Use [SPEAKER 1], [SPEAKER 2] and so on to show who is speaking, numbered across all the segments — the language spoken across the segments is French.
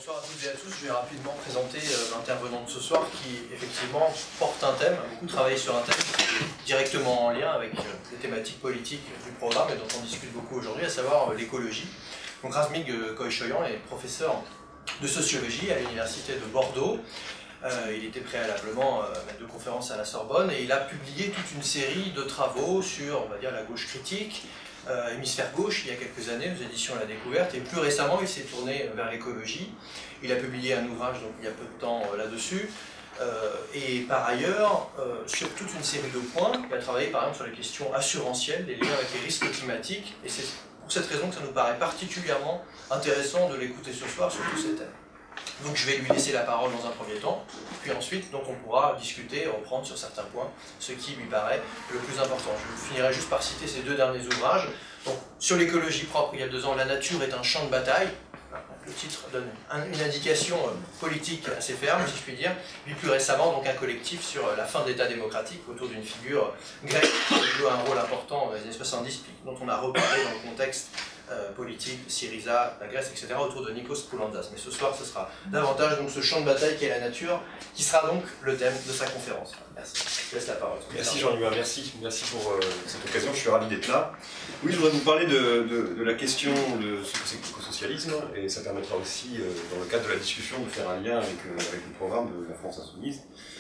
[SPEAKER 1] Bonsoir à toutes et à tous. Je vais rapidement présenter l'intervenant de ce soir qui, effectivement, porte un thème, a beaucoup travaillé sur un thème directement en lien avec les thématiques politiques du programme et dont on discute beaucoup aujourd'hui, à savoir l'écologie. Donc Razmig Koichoyan est professeur de sociologie à l'université de Bordeaux. Il était préalablement maître de conférence à la Sorbonne et il a publié toute une série de travaux sur, on va dire, la gauche critique, hémisphère gauche, il y a quelques années, aux éditions La Découverte, et plus récemment, il s'est tourné vers l'écologie. Il a publié un ouvrage donc, il y a peu de temps là-dessus. Et par ailleurs, sur toute une série de points, il a travaillé par exemple sur les questions assurantielles, des liens avec les risques climatiques, et c'est pour cette raison que ça nous paraît particulièrement intéressant de l'écouter ce soir sur tous ces thèmes. Donc je vais lui laisser la parole dans un premier temps, puis ensuite donc, on pourra discuter et reprendre sur certains points, ce qui lui paraît le plus important. Je finirai juste par citer ces deux derniers ouvrages. Donc, sur l'écologie propre, il y a 2 ans, La nature est un champ de bataille. Le titre donne une indication politique assez ferme, si je puis dire. Puis plus récemment, donc, un collectif sur la fin de l'État démocratique autour d'une figure grecque qui a joué un rôle important dans les années 70, puis dont on a reparlé dans le contexte politique, Syriza, la Grèce, etc., autour de Nikos Poulantzas. Mais ce soir, ce sera davantage donc, ce champ de bataille qui est la nature, qui sera donc le thème de sa conférence. Merci. Je laisse la parole.
[SPEAKER 2] Merci Jean-Louis, merci pour cette occasion, je suis ravi d'être là. Oui, je voudrais vous parler de la question de ce que c'est que l'écosocialisme, et ça permettra aussi, dans le cadre de la discussion, de faire un lien avec le programme de la France Insoumise.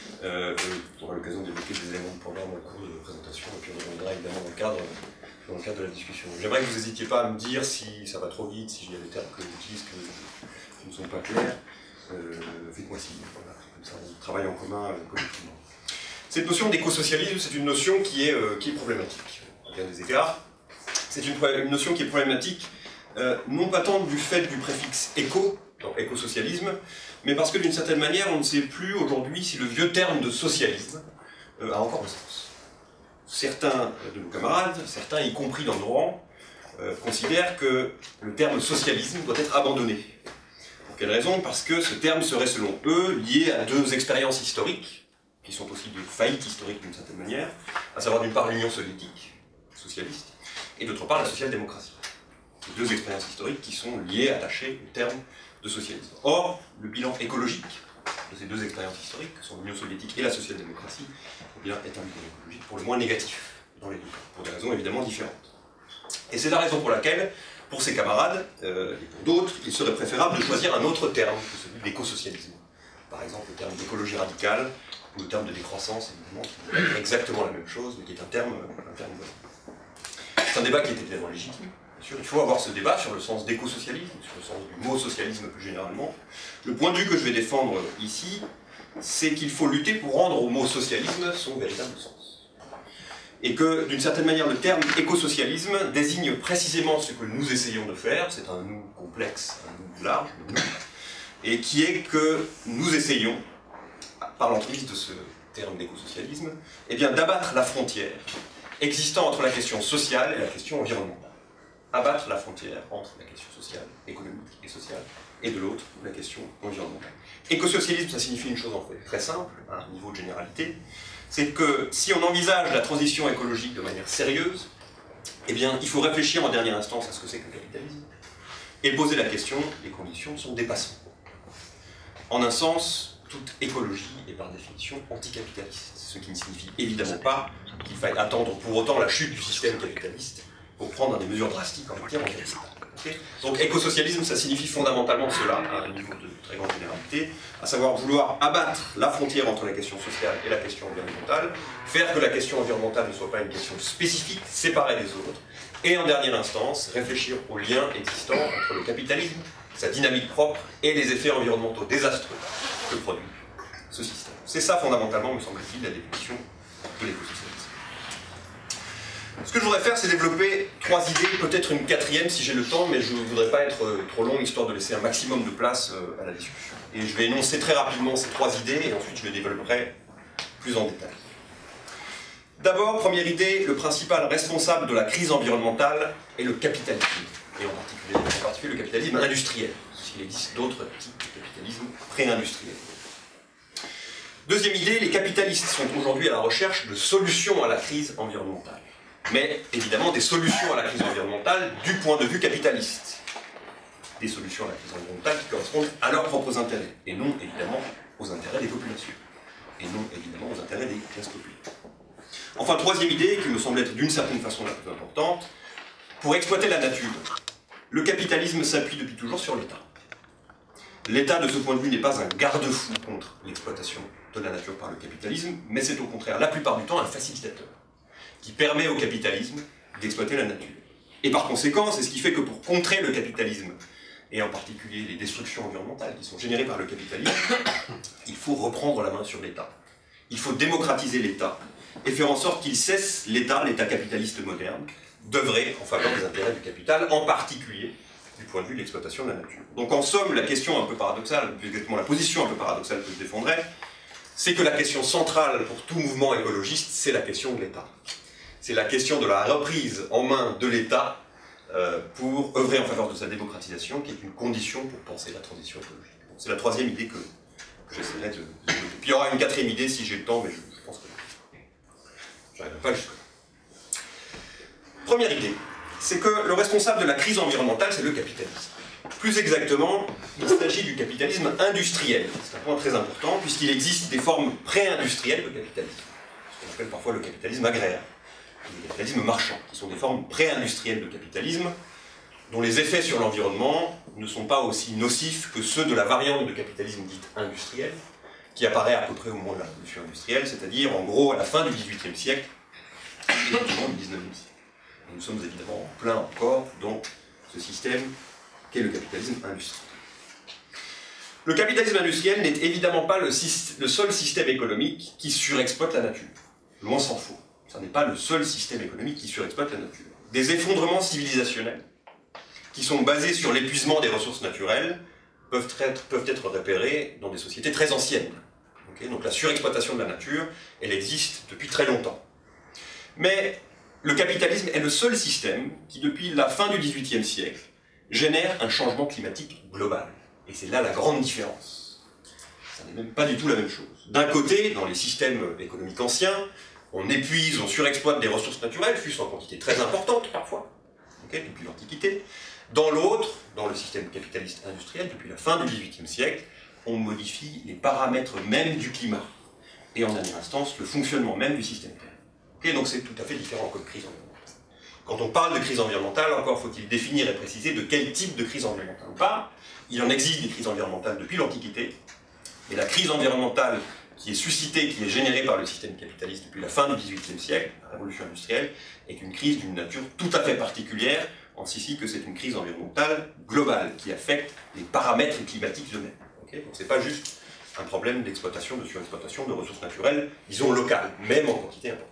[SPEAKER 2] On aura l'occasion d'évoquer des éléments de programme au cours de la présentation, et puis on reviendra évidemment dans le cadre de la discussion. J'aimerais que vous n'hésitiez pas à me dire si ça va trop vite, si il y a des termes que j'utilise qui ne sont pas clairs. Faites-moi signe, voilà. Comme ça on travaille en commun collectivement. Cette notion d'écosocialisme, c'est une notion qui est problématique, à bien des égards. C'est une notion qui est problématique, non pas tant du fait du préfixe éco, dans écosocialisme, mais parce que d'une certaine manière, on ne sait plus aujourd'hui si le vieux terme de socialisme a encore un sens. Certains de nos camarades, certains y compris dans nos rangs, considèrent que le terme socialisme doit être abandonné. Pour quelle raison? Parce que ce terme serait, selon eux, lié à 2 expériences historiques, qui sont aussi des faillites historiques d'une certaine manière, à savoir d'une part l'Union soviétique, socialiste, et d'autre part la social-démocratie. 2 expériences historiques qui sont liées, attachées au terme de socialisme. Or, le bilan écologique de ces 2 expériences historiques, que sont l'Union soviétique et la social-démocratie, est un bilan écologique pour le moins négatif dans les 2 cas, pour des raisons évidemment différentes. Et c'est la raison pour laquelle, pour ces camarades, et pour d'autres, il serait préférable de choisir un autre terme que celui d'écosocialisme. Par exemple, le terme d'écologie radicale, ou le terme de décroissance, évidemment, qui est exactement la même chose, mais qui est un terme bon. C'est un débat qui est évidemment légitime. Bien sûr, il faut avoir ce débat sur le sens d'écosocialisme, sur le sens du mot socialisme plus généralement. Le point de vue que je vais défendre ici, c'est qu'il faut lutter pour rendre au mot socialisme son véritable sens. Et que, d'une certaine manière, le terme écosocialisme désigne précisément ce que nous essayons de faire, c'est un nous complexe, un nous large, et qui est que nous essayons, par l'emprise de ce terme d'écosocialisme, eh bien d'abattre la frontière existant entre la question sociale et la question environnementale. Abattre la frontière entre la question sociale, économique et sociale, et de l'autre, la question environnementale. Écosocialisme, ça signifie une chose en fait très simple, à un niveau de généralité, c'est que si on envisage la transition écologique de manière sérieuse, eh bien il faut réfléchir en dernière instance à ce que c'est que le capitalisme, et poser la question des conditions de son dépassement. En un sens, toute écologie est par définition anticapitaliste, ce qui ne signifie évidemment pas qu'il faille attendre pour autant la chute du système capitaliste pour prendre des mesures drastiques en matière environnementale. Okay. Donc écosocialisme, ça signifie fondamentalement cela, à un niveau de très grande généralité, à savoir vouloir abattre la frontière entre la question sociale et la question environnementale, faire que la question environnementale ne soit pas une question spécifique, séparée des autres, et en dernière instance, réfléchir aux liens existants entre le capitalisme, sa dynamique propre, et les effets environnementaux désastreux que produit ce système. C'est ça fondamentalement, me semble-t-il, la définition de l'écosocialisme. Ce que je voudrais faire, c'est développer 3 idées, peut-être une 4e si j'ai le temps, mais je ne voudrais pas être trop long, histoire de laisser un maximum de place à la discussion. Et je vais énoncer très rapidement ces 3 idées, et ensuite je les développerai plus en détail. D'abord, première idée, le principal responsable de la crise environnementale est le capitalisme, et en particulier le capitalisme industriel, s'il existe d'autres types de capitalisme pré-industriel. Deuxième idée, les capitalistes sont aujourd'hui à la recherche de solutions à la crise environnementale. Mais évidemment des solutions à la crise environnementale du point de vue capitaliste. des solutions à la crise environnementale qui correspondent à leurs propres intérêts, et non évidemment aux intérêts des populations, et non évidemment aux intérêts des classes populaires. Enfin, troisième idée, qui me semble être d'une certaine façon la plus importante, pour exploiter la nature, le capitalisme s'appuie depuis toujours sur l'État. L'État, de ce point de vue, n'est pas un garde-fou contre l'exploitation de la nature par le capitalisme, mais c'est au contraire, la plupart du temps, un facilitateur, qui permet au capitalisme d'exploiter la nature. Et par conséquent, c'est ce qui fait que pour contrer le capitalisme, et en particulier les destructions environnementales qui sont générées par le capitalisme, il faut reprendre la main sur l'État. Il faut démocratiser l'État, et faire en sorte qu'il cesse, l'État capitaliste moderne, d'œuvrer en faveur des intérêts du capital, en particulier du point de vue de l'exploitation de la nature. Donc en somme, la question un peu paradoxale, plus exactement la position un peu paradoxale que je défendrai, c'est que la question centrale pour tout mouvement écologiste, c'est la question de l'État. C'est la question de la reprise en main de l'État pour œuvrer en faveur de sa démocratisation, qui est une condition pour penser la transition écologique. C'est la troisième idée que j'essaierai de développer. Puis il y aura une quatrième idée si j'ai le temps, mais je pense que je n'arriverai pas jusque-là. Première idée, c'est que le responsable de la crise environnementale, c'est le capitalisme. Plus exactement, il s'agit du capitalisme industriel. C'est un point très important, puisqu'il existe des formes pré-industrielles de capitalisme. Ce qu'on appelle parfois le capitalisme agraire, le capitalisme marchand, qui sont des formes pré-industrielles de capitalisme, dont les effets sur l'environnement ne sont pas aussi nocifs que ceux de la variante de capitalisme dite industriel, qui apparaît à peu près au moment de la révolution industrielle, c'est-à-dire en gros à la fin du XVIIIe siècle et au début du XIXe siècle. Et nous sommes évidemment en plein encore dans ce système qu'est le capitalisme industriel. Le capitalisme industriel n'est évidemment pas le seul système économique qui surexploite la nature. Loin s'en faut. Ce n'est pas le seul système économique qui surexploite la nature. Des effondrements civilisationnels qui sont basés sur l'épuisement des ressources naturelles peuvent être repérés dans des sociétés très anciennes. Okay, donc la surexploitation de la nature, elle existe depuis très longtemps. Mais le capitalisme est le seul système qui, depuis la fin du XVIIIe siècle, génère un changement climatique global. Et c'est là la grande différence. Ça n'est même pas du tout la même chose. D'un côté, dans les systèmes économiques anciens, on épuise, on surexploite des ressources naturelles, fût-ce en quantité très importante parfois, okay, depuis l'Antiquité. Dans l'autre, dans le système capitaliste industriel, depuis la fin du XVIIIe siècle, on modifie les paramètres même du climat. Et en dernière instance, le fonctionnement même du système terrestre. Okay, donc c'est tout à fait différent comme crise environnementale. Quand on parle de crise environnementale, encore faut-il définir et préciser de quel type de crise environnementale on parle. Il en existe des crises environnementales depuis l'Antiquité, et la crise environnementale qui est suscitée, qui est générée par le système capitaliste depuis la fin du XVIIIe siècle, la révolution industrielle, est une crise d'une nature tout à fait particulière, en ceci que c'est une crise environnementale globale, qui affecte les paramètres climatiques eux-mêmes. Okay, donc c'est pas juste un problème d'exploitation, de surexploitation de ressources naturelles, disons locales, même en quantité importante.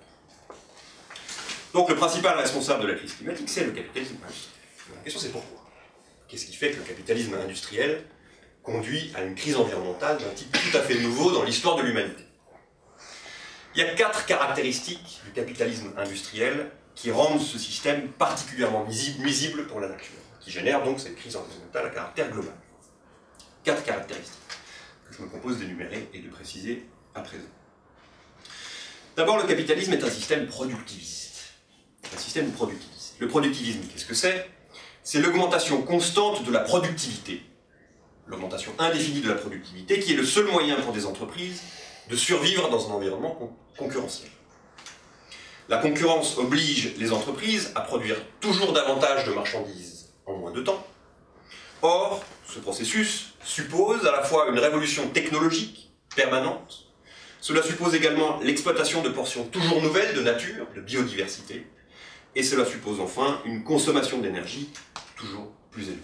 [SPEAKER 2] Donc le principal responsable de la crise climatique, c'est le capitalisme industriel. La question c'est pourquoi? Qu'est-ce qui fait que le capitalisme industriel conduit à une crise environnementale d'un type tout à fait nouveau dans l'histoire de l'humanité? Il y a 4 caractéristiques du capitalisme industriel qui rendent ce système particulièrement nuisible pour la nature, qui génèrent donc cette crise environnementale à caractère global. 4 caractéristiques que je me propose d'énumérer et de préciser à présent. D'abord, le capitalisme est un système productiviste. Un système productiviste. Le productivisme, qu'est-ce que c'est? C'est l'augmentation constante de la productivité, l'augmentation indéfinie de la productivité, qui est le seul moyen pour des entreprises de survivre dans un environnement concurrentiel. La concurrence oblige les entreprises à produire toujours davantage de marchandises en moins de temps. Or, ce processus suppose à la fois une révolution technologique permanente, cela suppose également l'exploitation de portions toujours nouvelles de nature, de biodiversité, et cela suppose enfin une consommation d'énergie toujours plus élevée.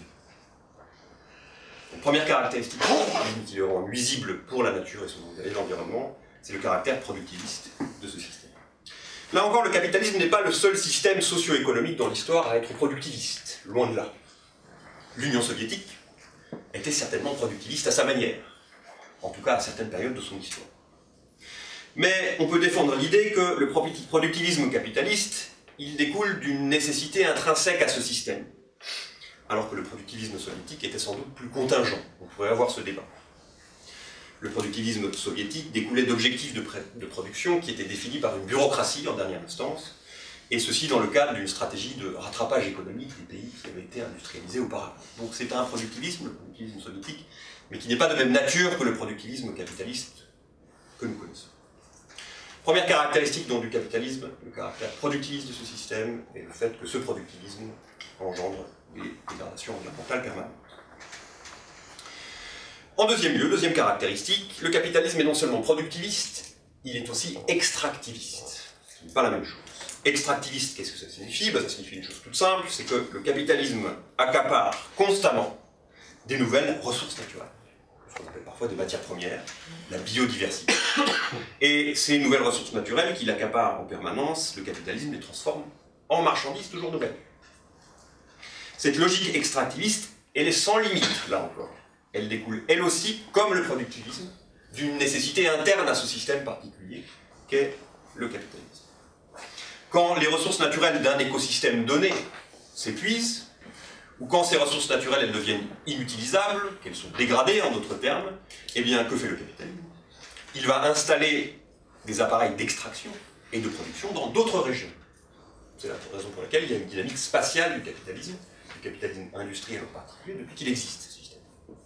[SPEAKER 2] La première caractéristique qui le rend nuisible pour la nature et l'environnement, c'est le caractère productiviste de ce système. Là encore, le capitalisme n'est pas le seul système socio-économique dans l'histoire à être productiviste, loin de là. L'Union soviétique était certainement productiviste à sa manière, en tout cas à certaines périodes de son histoire. Mais on peut défendre l'idée que le productivisme capitaliste, il découle d'une nécessité intrinsèque à ce système, alors que le productivisme soviétique était sans doute plus contingent. On pourrait avoir ce débat. Le productivisme soviétique découlait d'objectifs de production qui étaient définis par une bureaucratie en dernière instance, et ceci dans le cadre d'une stratégie de rattrapage économique des pays qui avaient été industrialisés auparavant. Donc c'est un productivisme, le productivisme soviétique, mais qui n'est pas de même nature que le productivisme capitaliste que nous connaissons. Première caractéristique donc du capitalisme, le caractère productiviste de ce système et le fait que ce productivisme engendre des dégradations environnementales permanentes. En deuxième lieu, deuxième caractéristique, le capitalisme est non seulement productiviste, il est aussi extractiviste, ce qui n'est pas la même chose. Extractiviste, qu'est-ce que ça signifie? Ça signifie une chose toute simple, c'est que le capitalisme accapare constamment des nouvelles ressources naturelles, ce qu'on appelle parfois des matières premières, la biodiversité. Et ces nouvelles ressources naturelles qu'il accapare en permanence, le capitalisme les transforme en marchandises toujours nouvelles. Cette logique extractiviste, elle est sans limite, là encore. Elle découle, elle aussi, comme le productivisme, d'une nécessité interne à ce système particulier qu'est le capitalisme. Quand les ressources naturelles d'un écosystème donné s'épuisent, ou quand ces ressources naturelles elles deviennent inutilisables, qu'elles sont dégradées en d'autres termes, eh bien, que fait le capitalisme? Il va installer des appareils d'extraction et de production dans d'autres régions. C'est la raison pour laquelle il y a une dynamique spatiale du capitalisme industriel en particulier, depuis qu'il existe, ce système.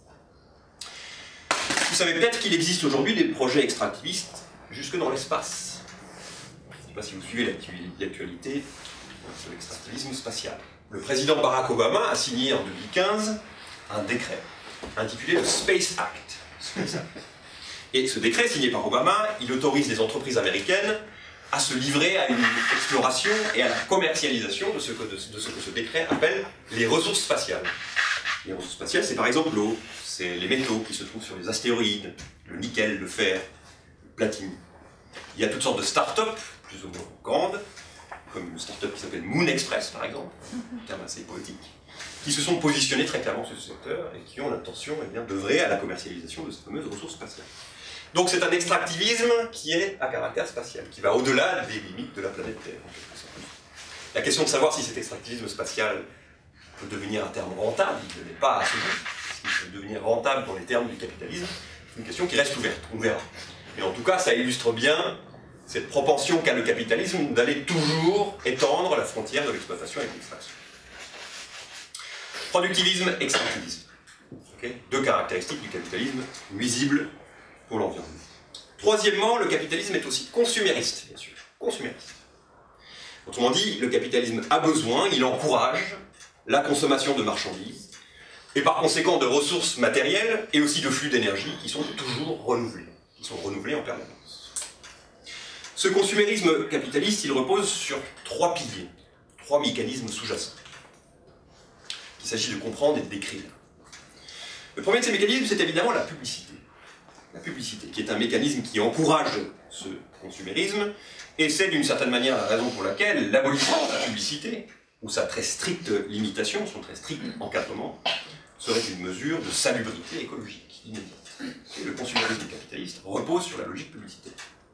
[SPEAKER 2] Vous savez peut-être qu'il existe aujourd'hui des projets extractivistes jusque dans l'espace. Je ne sais pas si vous suivez l'actualité de l'extractivisme spatial. Le président Barack Obama a signé en 2015 un décret intitulé le Space Act. Et ce décret, signé par Obama, il autorise les entreprises américaines à se livrer à une exploration et à la commercialisation de ce que ce décret appelle les ressources spatiales. Les ressources spatiales, c'est par exemple l'eau, c'est les métaux qui se trouvent sur les astéroïdes, le nickel, le fer, le platine. Il y a toutes sortes de start-up, plus ou moins grandes, comme une start-up qui s'appelle Moon Express, par exemple, un terme assez poétique, qui se sont positionnés très clairement sur ce secteur et qui ont l'intention d'œuvrer à la commercialisation de ces fameuses ressources spatiales. Donc c'est un extractivisme qui est à caractère spatial, qui va au-delà des limites de la planète Terre, en quelque sorte. La question de savoir si cet extractivisme spatial peut devenir un terme rentable, il ne l'est pas à ce jour, s'il peut devenir rentable dans les termes du capitalisme, c'est une question qui reste ouverte, on verra. Mais en tout cas, ça illustre bien cette propension qu'a le capitalisme d'aller toujours étendre la frontière de l'exploitation et de l'extraction. Productivisme, extractivisme. Okay. Deux caractéristiques du capitalisme nuisibles pour l'environnement. Troisièmement, le capitalisme est aussi consumériste, bien sûr. Consumériste. Autrement dit, le capitalisme a besoin, il encourage la consommation de marchandises, et par conséquent de ressources matérielles, et aussi de flux d'énergie qui sont toujours renouvelés, en permanence. Ce consumérisme capitaliste, il repose sur trois piliers, trois mécanismes sous-jacents, qu'il s'agit de comprendre et de décrire. Le premier de ces mécanismes, c'est évidemment la publicité. La publicité, qui est un mécanisme qui encourage ce consumérisme, et c'est d'une certaine manière la raison pour laquelle l'abolition de la publicité, ou sa très stricte limitation, son très strict encadrement, serait une mesure de salubrité écologique inédite. Et le consumérisme capitaliste repose sur la logique publicitaire.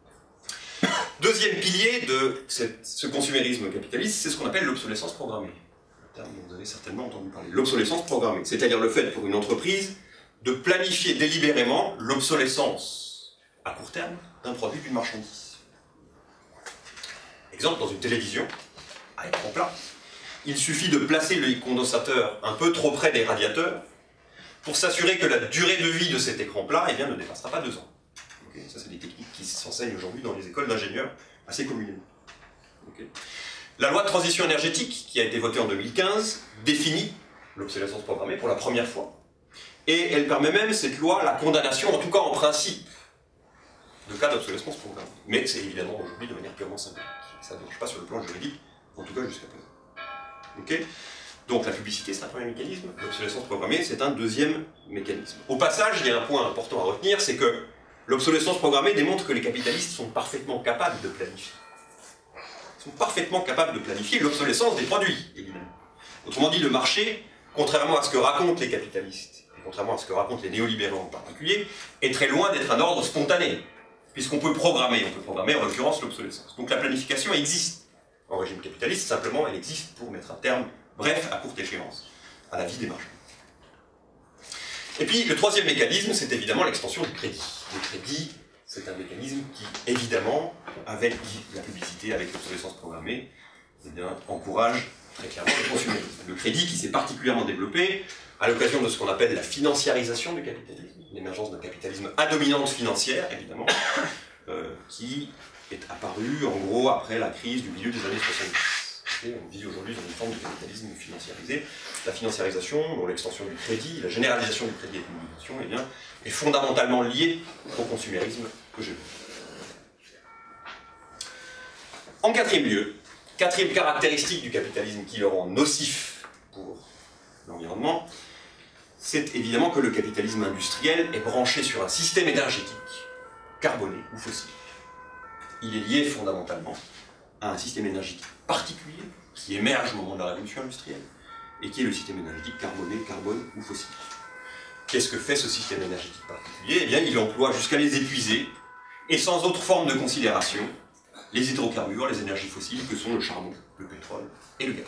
[SPEAKER 2] Deuxième pilier de ce consumérisme capitaliste, c'est ce qu'on appelle l'obsolescence programmée. Un terme dont vous avez certainement entendu parler. L'obsolescence programmée, c'est-à-dire le fait pour une entreprise de planifier délibérément l'obsolescence à court terme d'un produit, d'une marchandise. Exemple, dans une télévision, à écran plat, il suffit de placer le condensateur un peu trop près des radiateurs pour s'assurer que la durée de vie de cet écran plat ne dépassera pas 2 ans. Okay, ça, c'est des techniques qui s'enseignent aujourd'hui dans les écoles d'ingénieurs assez communément. Okay. La loi de transition énergétique, qui a été votée en 2015, définit l'obsolescence programmée pour la première fois. Et elle permet même, cette loi, la condamnation, en tout cas en principe, de cas d'obsolescence programmée. Mais c'est évidemment aujourd'hui de manière purement symbolique. Ça ne marche pas sur le plan juridique, en tout cas jusqu'à présent. Okay. Donc la publicité, c'est un premier mécanisme, l'obsolescence programmée, c'est un deuxième mécanisme. Au passage, il y a un point important à retenir, c'est que l'obsolescence programmée démontre que les capitalistes sont parfaitement capables de planifier. Ils sont parfaitement capables de planifier l'obsolescence des produits, évidemment. Autrement dit, le marché, contrairement à ce que racontent les capitalistes, et contrairement à ce que racontent les néolibéraux en particulier, est très loin d'être un ordre spontané, puisqu'on peut programmer en l'occurrence l'obsolescence. Donc la planification existe en régime capitaliste, simplement elle existe pour mettre un terme, bref, à courte échéance, à la vie des marchés. Et puis le troisième mécanisme, c'est évidemment l'extension du crédit. Le crédit, c'est un mécanisme qui, évidemment, avec la publicité, avec l'obsolescence programmée, eh bien, encourage très clairement le consumérisme. Le crédit qui s'est particulièrement développé à l'occasion de ce qu'on appelle la financiarisation du capitalisme, l'émergence d'un capitalisme à dominante financière, évidemment, qui est apparu en gros après la crise du milieu des années 70. Et on vit aujourd'hui dans une forme de capitalisme financiarisé. La financiarisation, dont l'extension du crédit, la généralisation du crédit et de l'immobilisation, eh bien, est fondamentalement liée au consumérisme que j'ai vu. En quatrième lieu, quatrième caractéristique du capitalisme qui le rend nocif pour l'environnement, c'est évidemment que le capitalisme industriel est branché sur un système énergétique carboné ou fossile. Il est lié fondamentalement à un système énergétique particulier qui émerge au moment de la révolution industrielle et qui est le système énergétique carboné, carbone ou fossile. Qu'est-ce que fait ce système énergétique particulier? Eh bien, il emploie jusqu'à les épuiser et sans autre forme de considération les hydrocarbures, les énergies fossiles que sont le charbon, le pétrole et le gaz.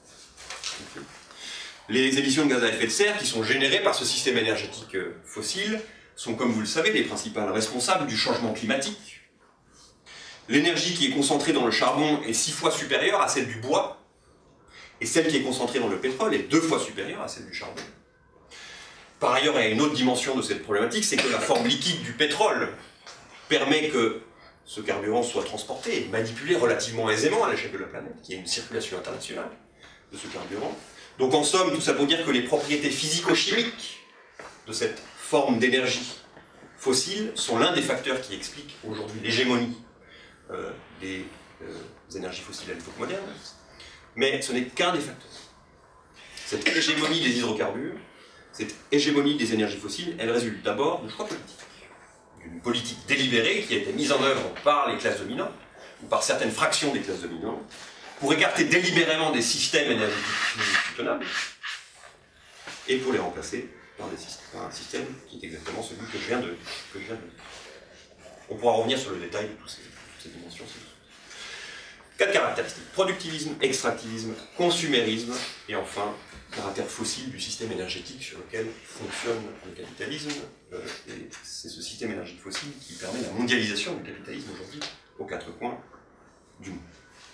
[SPEAKER 2] Les émissions de gaz à effet de serre qui sont générées par ce système énergétique fossile sont, comme vous le savez, les principales responsables du changement climatique. L'énergie qui est concentrée dans le charbon est 6 fois supérieure à celle du bois, et celle qui est concentrée dans le pétrole est 2 fois supérieure à celle du charbon. Par ailleurs, il y a une autre dimension de cette problématique, c'est que la forme liquide du pétrole permet que ce carburant soit transporté et manipulé relativement aisément à l'échelle de la planète, qu'il y ait une circulation internationale de ce carburant. Donc en somme, tout ça pour dire que les propriétés physico-chimiques de cette forme d'énergie fossile sont l'un des facteurs qui expliquent aujourd'hui l'hégémonie des énergies fossiles à l'époque moderne, mais ce n'est qu'un des facteurs. Cette hégémonie des hydrocarbures, cette hégémonie des énergies fossiles, elle résulte d'abord de choix politiques, d'une politique délibérée qui a été mise en œuvre par les classes dominantes, ou par certaines fractions des classes dominantes, pour écarter délibérément des systèmes énergétiques non soutenables, et pour les remplacer par un système qui est exactement celui que je viens de dire. On pourra revenir sur le détail de toutes ces dimensions. 4 caractéristiques: productivisme, extractivisme, consumérisme, et enfin, caractère fossile du système énergétique sur lequel fonctionne le capitalisme. Et c'est ce système énergétique fossile qui permet la mondialisation du capitalisme aujourd'hui aux 4 coins du monde.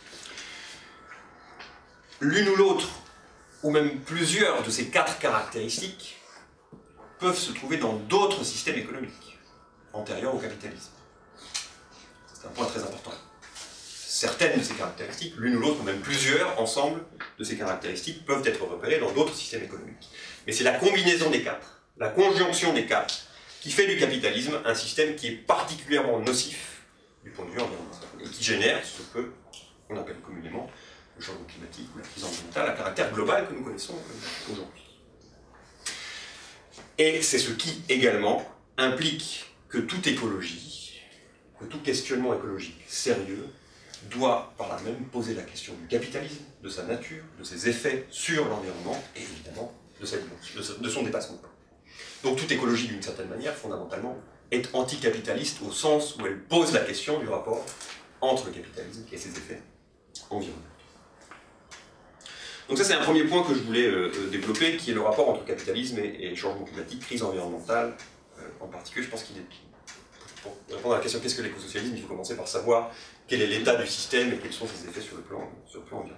[SPEAKER 2] L'une ou l'autre, ou même plusieurs de ces 4 caractéristiques peuvent se trouver dans d'autres systèmes économiques antérieurs au capitalisme. C'est un point très important. Certaines de ces caractéristiques, l'une ou l'autre, ou même plusieurs ensemble de ces caractéristiques, peuvent être repérées dans d'autres systèmes économiques. Mais c'est la combinaison des 4, la conjonction des 4, qui fait du capitalisme un système qui est particulièrement nocif du point de vue environnemental, et qui génère ce que on appelle communément le changement climatique ou la crise environnementale à caractère global que nous connaissons aujourd'hui. Et c'est ce qui, également, implique que toute écologie, que tout questionnement écologique sérieux, doit par là même poser la question du capitalisme, de sa nature, de ses effets sur l'environnement, et évidemment de son dépassement. Donc toute écologie, d'une certaine manière, fondamentalement, est anticapitaliste au sens où elle pose la question du rapport entre le capitalisme et ses effets environnementaux. Donc ça, c'est un premier point que je voulais développer, qui est le rapport entre capitalisme et changement climatique, crise environnementale en particulier. Je pense qu'il est... Pour répondre à la question qu'est-ce que l'écosocialisme, il faut commencer par savoir quel est l'état du système et quels sont ses effets sur le plan environnemental.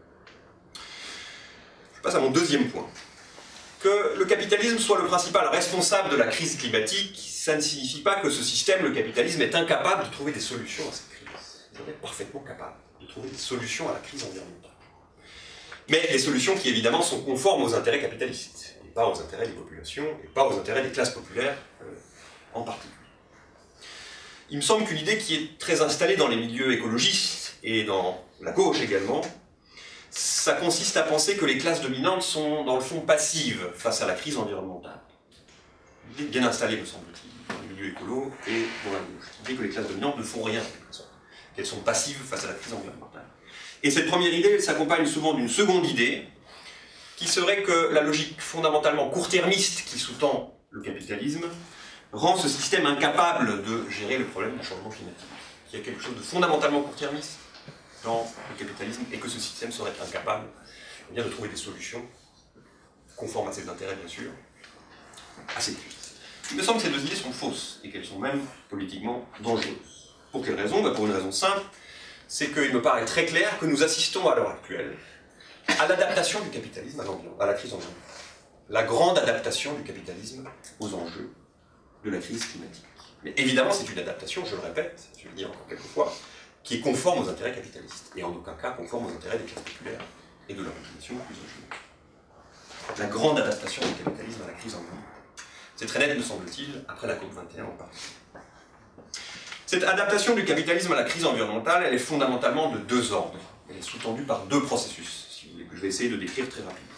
[SPEAKER 2] Je passe à mon deuxième point. Que le capitalisme soit le principal responsable de la crise climatique, ça ne signifie pas que ce système, le capitalisme, est incapable de trouver des solutions à cette crise. Il est parfaitement capable de trouver des solutions à la crise environnementale. Mais des solutions qui, évidemment, sont conformes aux intérêts capitalistes, et pas aux intérêts des populations, et pas aux intérêts des classes populaires en particulier. Il me semble qu'une idée qui est très installée dans les milieux écologistes, et dans la gauche également, ça consiste à penser que les classes dominantes sont, dans le fond, passives face à la crise environnementale. Une idée bien installée, me semble-t-il, dans les milieux écolos et dans la gauche. L'idée que les classes dominantes ne font rien, en quelque sorte, qu'elles sont passives face à la crise environnementale. Et cette première idée s'accompagne souvent d'une seconde idée, qui serait que la logique fondamentalement court-termiste qui sous-tend le capitalisme rend ce système incapable de gérer le problème du changement climatique. Il y a quelque chose de fondamentalement court-termiste dans le capitalisme et que ce système serait incapable de trouver des solutions conformes à ses intérêts, bien sûr, à cette crise. Il me semble que ces deux idées sont fausses et qu'elles sont même politiquement dangereuses. Pour quelle raison? Pour une raison simple, c'est qu'il me paraît très clair que nous assistons à l'heure actuelle à l'adaptation du capitalisme à la crise environnementale. La grande adaptation du capitalisme aux enjeux de la crise climatique. Mais évidemment, c'est une adaptation, je le répète, je vais le dire encore quelques fois, qui est conforme aux intérêts capitalistes, et en aucun cas conforme aux intérêts des classes populaires et de leur population plus en général. La grande adaptation du capitalisme à la crise environnementale. C'est très net, me semble-t-il, après la COP21 en particulier. Cette adaptation du capitalisme à la crise environnementale, elle est fondamentalement de deux ordres. Elle est sous-tendue par deux processus, si vous voulez, que je vais essayer de décrire très rapidement.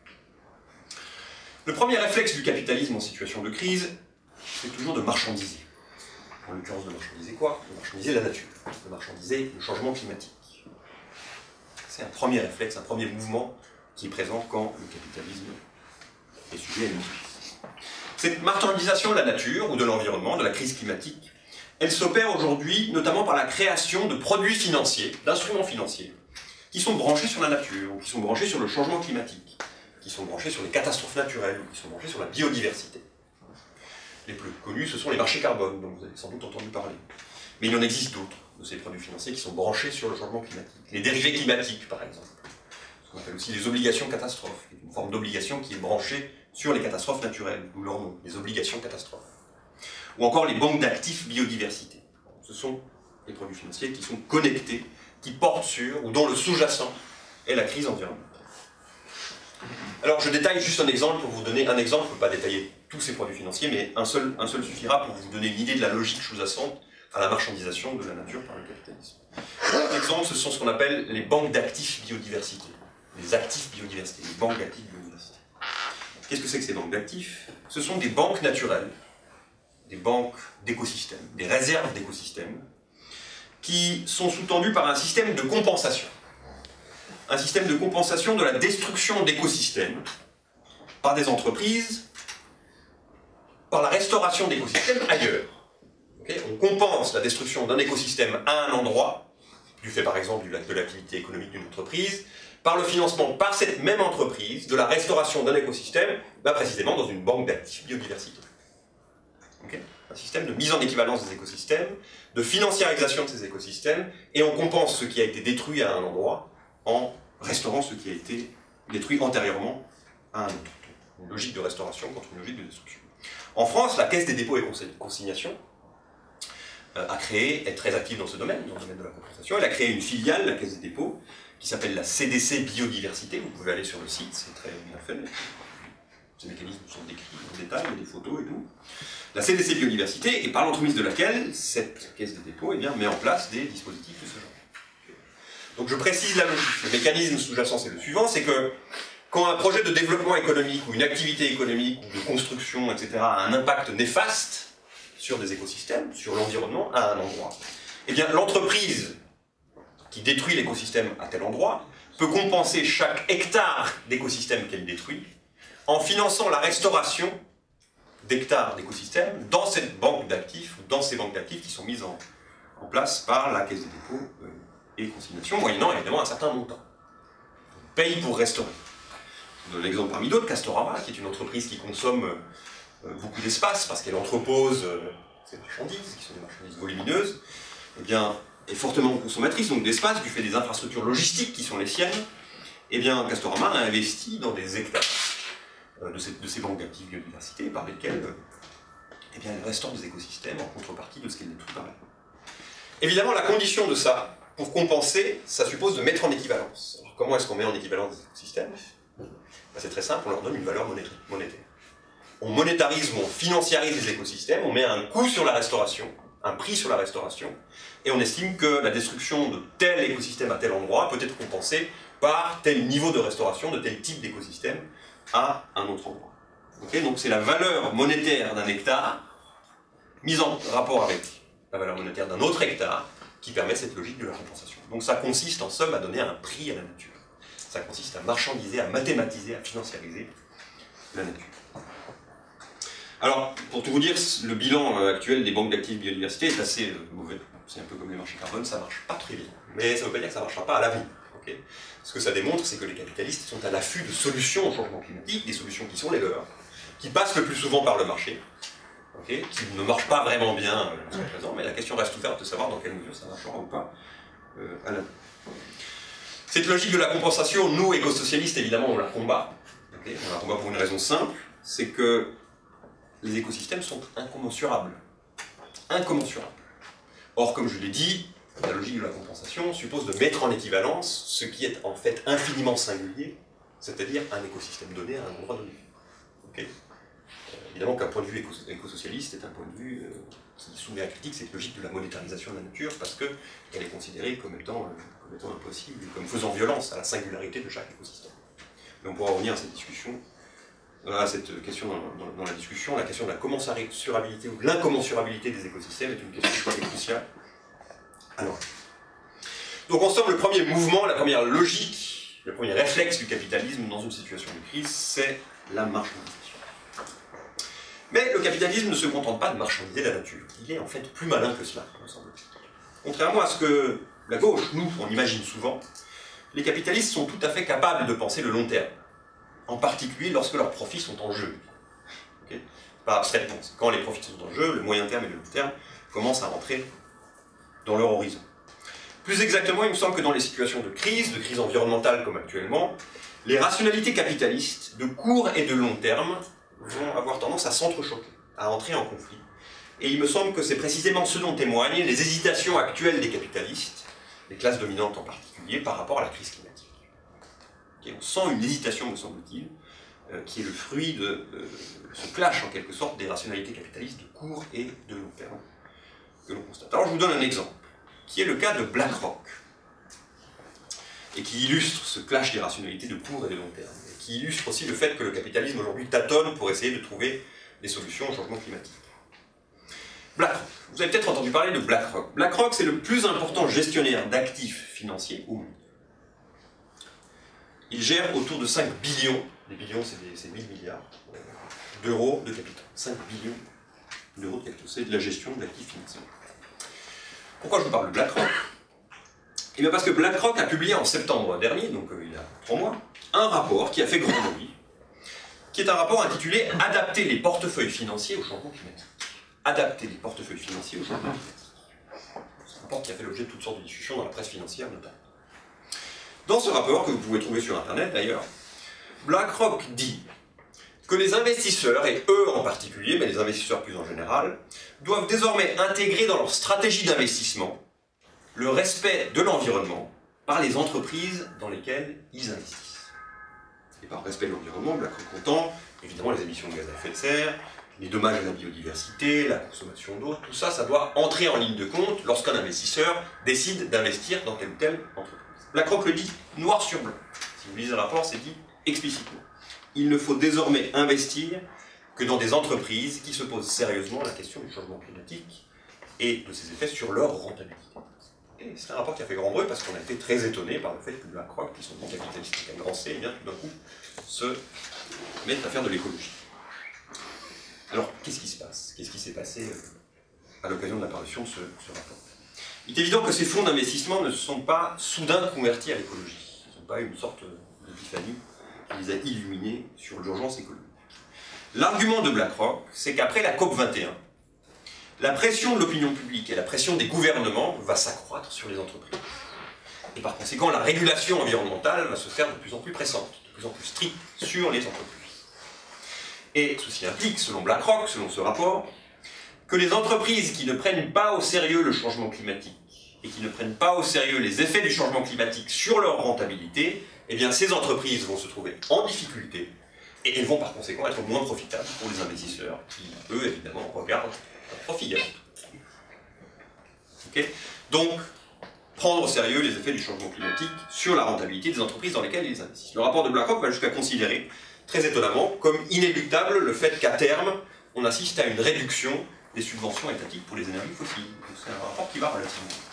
[SPEAKER 2] Le premier réflexe du capitalisme en situation de crise, c'est toujours de marchandiser. En l'occurrence, de marchandiser quoi? De marchandiser la nature, de marchandiser le changement climatique. C'est un premier réflexe, un premier mouvement qui est présent quand le capitalisme est sujet à une crise. Cette marchandisation de la nature ou de l'environnement, de la crise climatique, elle s'opère aujourd'hui notamment par la création de produits financiers, d'instruments financiers, qui sont branchés sur la nature, ou qui sont branchés sur le changement climatique, qui sont branchés sur les catastrophes naturelles, ou qui sont branchés sur la biodiversité. Les plus connus, ce sont les marchés carbone, dont vous avez sans doute entendu parler. Mais il en existe d'autres, de ces produits financiers qui sont branchés sur le changement climatique. Les dérivés climatiques, par exemple. Ce qu'on appelle aussi les obligations catastrophes, qui est une forme d'obligation qui est branchée sur les catastrophes naturelles, d'où leur nom, les obligations catastrophes. Ou encore les banques d'actifs biodiversité. Ce sont les produits financiers qui sont connectés, qui portent sur, ou dont le sous-jacent est la crise environnementale. Alors je détaille juste un exemple pour vous donner un exemple, je ne peux pas détailler tous ces produits financiers, mais un seul suffira pour vous donner une idée de la logique sous-jacente à la marchandisation de la nature par le capitalisme. Un exemple, ce sont ce qu'on appelle les banques d'actifs biodiversité. Les actifs biodiversité, les banques d'actifs biodiversité. Qu'est-ce que c'est que ces banques d'actifs? Ce sont des banques naturelles, des banques d'écosystèmes, des réserves d'écosystèmes, qui sont sous-tendues par un système de compensation. Un système de compensation de la destruction d'écosystèmes par des entreprises, par la restauration d'écosystèmes ailleurs. Okay, on compense la destruction d'un écosystème à un endroit, du fait par exemple de l'activité économique d'une entreprise, par le financement par cette même entreprise de la restauration d'un écosystème, précisément dans une banque d'actifs biodiversité. Okay, un système de mise en équivalence des écosystèmes, de financiarisation de ces écosystèmes, et on compense ce qui a été détruit à un endroit en restaurant ce qui a été détruit antérieurement à un autre. Une logique de restauration contre une logique de destruction. En France, la Caisse des dépôts et consignations est très active dans ce domaine, dans le domaine de la compensation. Elle a créé une filiale, la Caisse des dépôts, qui s'appelle la CDC Biodiversité. Vous pouvez aller sur le site, c'est très bien fait. Ces mécanismes sont décrits en détail, il y a des photos et tout. La CDC Biodiversité, et par l'entremise de laquelle cette Caisse des dépôts met en place des dispositifs de ce genre. Donc je précise la logique. Le mécanisme sous-jacent, c'est le suivant, c'est que quand un projet de développement économique ou une activité économique ou de construction, etc., a un impact néfaste sur des écosystèmes, sur l'environnement, à un endroit, eh bien l'entreprise qui détruit l'écosystème à tel endroit peut compenser chaque hectare d'écosystème qu'elle détruit en finançant la restauration d'hectares d'écosystèmes dans cette banque d'actifs, ou dans ces banques d'actifs qui sont mises en place par la Caisse des dépôts et consignations, moyennant évidemment un certain montant. On paye pour restaurer. Je donne l'exemple parmi d'autres, Castorama, qui est une entreprise qui consomme beaucoup d'espace parce qu'elle entrepose ces marchandises, qui sont des marchandises volumineuses, eh bien, est fortement consommatrice donc d'espace du fait des infrastructures logistiques qui sont les siennes. Eh bien, Castorama a investi dans des hectares de ces banques d'actifs biodiversité par lesquelles eh bien, elle restaure des écosystèmes en contrepartie de ce qu'elle détruit par là. Évidemment, la condition de ça, pour compenser, ça suppose de mettre en équivalence. Alors, comment est-ce qu'on met en équivalence des écosystèmes? C'est très simple, on leur donne une valeur monétaire. On monétarise ou on financiarise les écosystèmes, on met un coût sur la restauration, un prix sur la restauration, et on estime que la destruction de tel écosystème à tel endroit peut être compensée par tel niveau de restauration de tel type d'écosystème à un autre endroit. Okay, donc c'est la valeur monétaire d'un hectare mise en rapport avec la valeur monétaire d'un autre hectare qui permet cette logique de la compensation. Donc ça consiste en somme à donner un prix à la nature. Ça consiste à marchandiser, à mathématiser, à financiariser la nature. Alors, pour tout vous dire, le bilan actuel des banques d'actifs biodiversité est assez mauvais. C'est un peu comme les marchés carbone, ça marche pas très bien. Mais ça ne veut pas dire que ça ne marchera pas à l'avenir. Okay, ce que ça démontre, c'est que les capitalistes sont à l'affût de solutions au changement climatique, des solutions qui sont les leurs, qui passent le plus souvent par le marché, okay, qui ne marchent pas vraiment bien jusqu'à présent, mais la question reste ouverte de savoir dans quelle mesure ça marchera ou pas à la... Cette logique de la compensation, nous, éco-socialistes, évidemment, on la combat. Okay, on la combat pour une raison simple, c'est que les écosystèmes sont incommensurables. Incommensurables. Or, comme je l'ai dit, la logique de la compensation suppose de mettre en équivalence ce qui est en fait infiniment singulier, c'est-à-dire un écosystème donné à un endroit donné. Okay, évidemment qu'un point de vue éco-socialiste est un point de vue qui soumet à critique cette logique de la monétarisation de la nature, parce qu'elle est considérée comme étant impossible, comme faisant violence à la singularité de chaque écosystème. Mais on pourra revenir à cette discussion, à cette question dans la discussion. La question de la commensurabilité ou de l'incommensurabilité des écosystèmes est une question cruciale. Alors, donc en somme, le premier mouvement, la première logique, le premier réflexe du capitalisme dans une situation de crise, c'est la marchandisation. Mais le capitalisme ne se contente pas de marchandiser la nature. Il est en fait plus malin que cela, me semble-t-il. Contrairement à ce que la gauche, nous, on imagine souvent, les capitalistes sont tout à fait capables de penser le long terme, en particulier lorsque leurs profits sont en jeu. Okay, pas abstraitement. Quand les profits sont en jeu, le moyen terme et le long terme commencent à rentrer dans leur horizon. Plus exactement, il me semble que dans les situations de crise environnementale comme actuellement, les rationalités capitalistes de court et de long terme vont avoir tendance à s'entrechoquer, à entrer en conflit. Et il me semble que c'est précisément ce dont témoignent les hésitations actuelles des capitalistes, des classes dominantes en particulier, par rapport à la crise climatique. Okay, on sent une hésitation, me semble-t-il, qui est le fruit de ce clash, en quelque sorte, des rationalités capitalistes de court et de long terme que l'on constate. Alors je vous donne un exemple, qui est le cas de BlackRock, et qui illustre ce clash des rationalités de court et de long terme, et qui illustre aussi le fait que le capitalisme aujourd'hui tâtonne pour essayer de trouver des solutions au changement climatique. BlackRock. Vous avez peut-être entendu parler de BlackRock. BlackRock, c'est le plus important gestionnaire d'actifs financiers au monde. Il gère autour de 5 billions, les billions c'est 1000 milliards, d'euros de capital. 5 billions d'euros de capital, c'est de la gestion d'actifs financiers. Pourquoi je vous parle de BlackRock? Eh bien parce que BlackRock a publié en septembre dernier, donc il y a 3 mois, un rapport qui a fait grand bruit, qui est un rapport intitulé « Adapter les portefeuilles financiers au changement climatique ». Adapter les portefeuilles financiers au changement climatique. C'est un rapport qui a fait l'objet de toutes sortes de discussions dans la presse financière notamment. Dans ce rapport, que vous pouvez trouver sur Internet d'ailleurs, BlackRock dit que les investisseurs, et eux en particulier, mais les investisseurs plus en général, doivent désormais intégrer dans leur stratégie d'investissement le respect de l'environnement par les entreprises dans lesquelles ils investissent. Et par respect de l'environnement, BlackRock entend évidemment les émissions de gaz à effet de serre, les dommages à la biodiversité, la consommation d'eau, tout ça, ça doit entrer en ligne de compte lorsqu'un investisseur décide d'investir dans telle ou telle entreprise. BlackRock le dit noir sur blanc. Si vous lisez le rapport, c'est dit explicitement. Il ne faut désormais investir que dans des entreprises qui se posent sérieusement la question du changement climatique et de ses effets sur leur rentabilité. C'est un rapport qui a fait grand bruit parce qu'on a été très étonné par le fait que BlackRock, qui sont des capitalistes avec un grand C, bien tout d'un coup se mettent à faire de l'écologie. Alors, qu'est-ce qui se passe? Qu'est-ce qui s'est passé à l'occasion de l'apparition de ce rapport? Il est évident que ces fonds d'investissement ne se sont pas soudain convertis à l'écologie. Ce ne sont pas une sorte d'épiphanie qui les a illuminés sur l'urgence écologique. L'argument de BlackRock, c'est qu'après la COP21, la pression de l'opinion publique et la pression des gouvernements va s'accroître sur les entreprises. Et par conséquent, la régulation environnementale va se faire de plus en plus pressante, de plus en plus stricte sur les entreprises. Et ceci implique, selon BlackRock, selon ce rapport, que les entreprises qui ne prennent pas au sérieux le changement climatique et qui ne prennent pas au sérieux les effets du changement climatique sur leur rentabilité, eh bien ces entreprises vont se trouver en difficulté et elles vont par conséquent être moins profitables pour les investisseurs qui, eux, évidemment, regardent leur profit. Okay, donc, prendre au sérieux les effets du changement climatique sur la rentabilité des entreprises dans lesquelles ils investissent. Le rapport de BlackRock va jusqu'à considérer, très étonnamment, comme inéluctable le fait qu'à terme, on assiste à une réduction des subventions étatiques pour les énergies fossiles. C'est un rapport qui va relativement vite.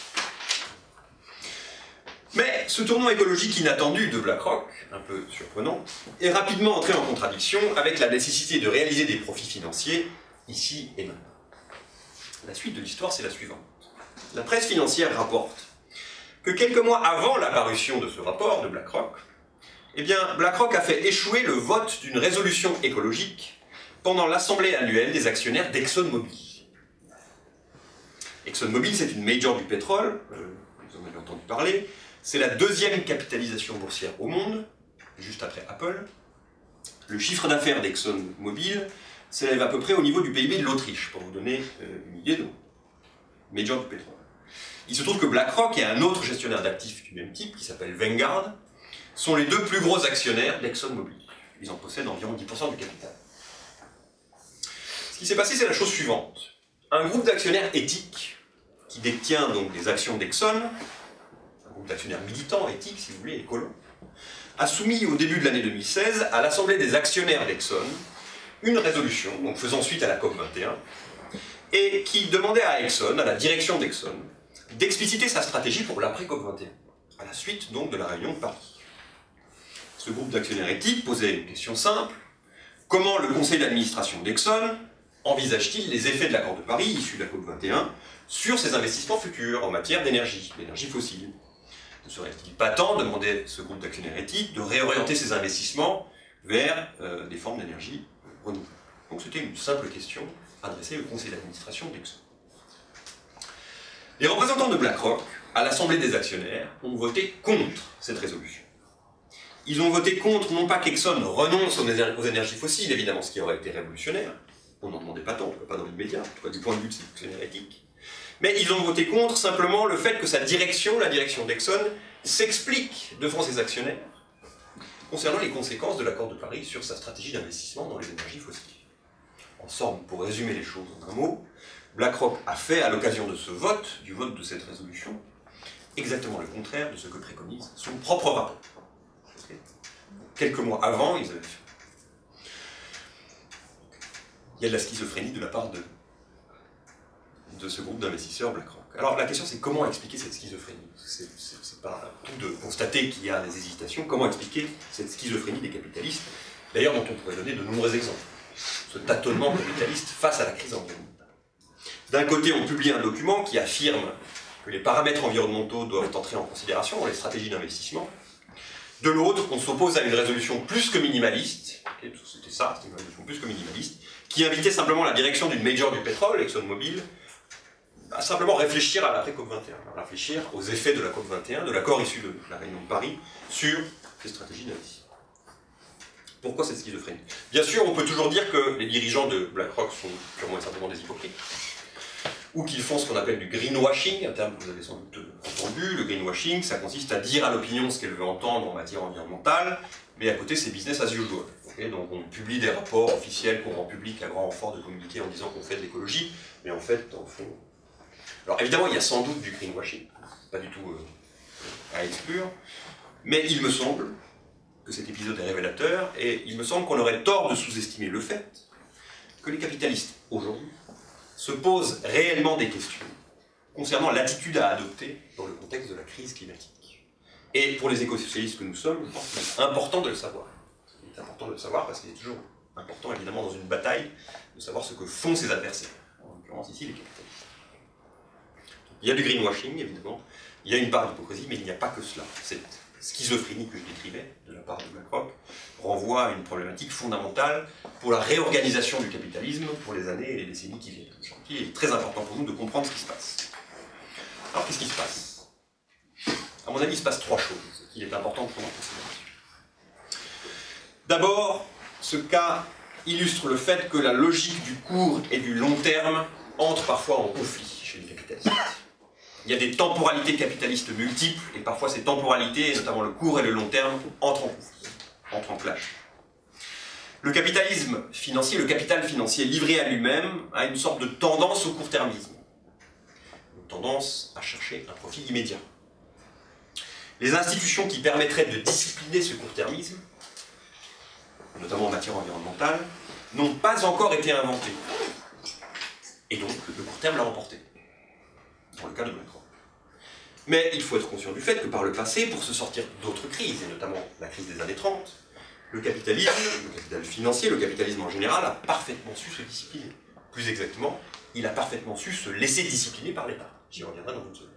[SPEAKER 2] Mais ce tournant écologique inattendu de BlackRock, un peu surprenant, est rapidement entré en contradiction avec la nécessité de réaliser des profits financiers ici et maintenant. La suite de l'histoire, c'est la suivante. La presse financière rapporte que quelques mois avant l'apparition de ce rapport de BlackRock, eh bien, BlackRock a fait échouer le vote d'une résolution écologique pendant l'assemblée annuelle des actionnaires d'ExxonMobil. ExxonMobil, c'est une major du pétrole, vous en avez entendu parler. C'est la deuxième capitalisation boursière au monde, juste après Apple. Le chiffre d'affaires d'ExxonMobil s'élève à peu près au niveau du PIB de l'Autriche, pour vous donner une idée de major du pétrole. Il se trouve que BlackRock et un autre gestionnaire d'actifs du même type, qui s'appelle Vanguard, sont les deux plus gros actionnaires d'ExxonMobil. Ils en possèdent environ 10% du capital. Ce qui s'est passé, c'est la chose suivante. Un groupe d'actionnaires éthiques, qui détient donc des actions d'Exxon, un groupe d'actionnaires militants, éthiques, si vous voulez, écolos, a soumis au début de l'année 2016 à l'Assemblée des actionnaires d'Exxon une résolution, donc faisant suite à la COP21, et qui demandait à Exxon, à la direction d'Exxon, d'expliciter sa stratégie pour l'après-COP21, à la suite donc de la réunion de Paris. Ce groupe d'actionnaires éthiques posait une question simple: comment le conseil d'administration d'Exxon envisage-t-il les effets de l'accord de Paris, issu de la COP21, sur ses investissements futurs en matière d'énergie fossile? Ne serait-il pas temps, demandait ce groupe d'actionnaires éthiques, de réorienter ses investissements vers des formes d'énergie renouvelables? Donc c'était une simple question adressée au conseil d'administration d'Exxon. Les représentants de BlackRock, à l'Assemblée des actionnaires, ont voté contre cette résolution. Ils ont voté contre, non pas qu'Exxon renonce aux énergies fossiles, évidemment, ce qui aurait été révolutionnaire, on n'en demandait pas tant, pas dans l'immédiat, en tout cas du point de vue de ces actionnaires éthiques, mais ils ont voté contre simplement le fait que sa direction, la direction d'Exxon, s'explique devant ses actionnaires concernant les conséquences de l'accord de Paris sur sa stratégie d'investissement dans les énergies fossiles. En somme, pour résumer les choses en un mot, BlackRock a fait, à l'occasion de ce vote, du vote de cette résolution, exactement le contraire de ce que préconise son propre rapport. Quelques mois avant, ils avaient fait. Il y a de la schizophrénie de la part de ce groupe d'investisseurs BlackRock. Alors la question c'est comment expliquer cette schizophrénie? C'est pas tout de constater qu'il y a des hésitations. Comment expliquer cette schizophrénie des capitalistes, d'ailleurs dont on pourrait donner de nombreux exemples? Ce tâtonnement capitaliste face à la crise environnementale. D'un côté, on publie un document qui affirme que les paramètres environnementaux doivent entrer en considération dans les stratégies d'investissement. De l'autre, on s'oppose à une résolution plus que minimaliste, c'était ça, c'était une résolution plus que minimaliste, qui invitait simplement la direction d'une major du pétrole, ExxonMobil, à simplement réfléchir à l'après COP21, à réfléchir aux effets de la COP21, de l'accord issu de la réunion de Paris, sur ces stratégies d'investissement. Pourquoi cette schizophrénie? Bien sûr, on peut toujours dire que les dirigeants de BlackRock sont purement et simplement des hypocrites, ou qu'ils font ce qu'on appelle du greenwashing, un terme que vous avez sans doute entendu. Le greenwashing, ça consiste à dire à l'opinion ce qu'elle veut entendre en matière environnementale, mais à côté, c'est business as usual. Okay, donc on publie des rapports officiels qu'on rend publics à grand renfort de communiquer en disant qu'on fait de l'écologie, mais en fait, dans le fond... Alors évidemment, il y a sans doute du greenwashing, pas du tout à exclure, mais il me semble que cet épisode est révélateur, et il me semble qu'on aurait tort de sous-estimer le fait que les capitalistes, aujourd'hui, se posent réellement des questions concernant l'attitude à adopter dans le contexte de la crise climatique. Et pour les écosocialistes que nous sommes, je pense que c'est important de le savoir. Il est important de le savoir parce qu'il est toujours important, évidemment, dans une bataille, de savoir ce que font ses adversaires, en l'occurrence ici les capitalistes. Il y a du greenwashing, évidemment, il y a une part d'hypocrisie, mais il n'y a pas que cela. Cette schizophrénie que je décrivais de la part de BlackRock renvoie à une problématique fondamentale pour la réorganisation du capitalisme pour les années et les décennies qui viennent. Il est très important pour nous de comprendre ce qui se passe. Alors qu'est-ce qui se passe? À mon avis, il se passe trois choses qu'il est important de prendre en considération. D'abord, ce cas illustre le fait que la logique du court et du long terme entre parfois en conflit chez les capitalistes. Il y a des temporalités capitalistes multiples, et parfois ces temporalités, notamment le court et le long terme, entrent en conflit, entrent en clash. Le capitalisme financier, le capital financier livré à lui-même, a une sorte de tendance au court-termisme, une tendance à chercher un profit immédiat. Les institutions qui permettraient de discipliner ce court-termisme, notamment en matière environnementale, n'ont pas encore été inventées. Et donc, le court terme l'a emporté, dans le cas de BlackRock. Mais il faut être conscient du fait que par le passé, pour se sortir d'autres crises, et notamment la crise des années 30, le capitalisme, le capital financier, le capitalisme en général, a parfaitement su se discipliner. Plus exactement, il a parfaitement su se laisser discipliner par l'État. J'y reviendrai dans une seconde.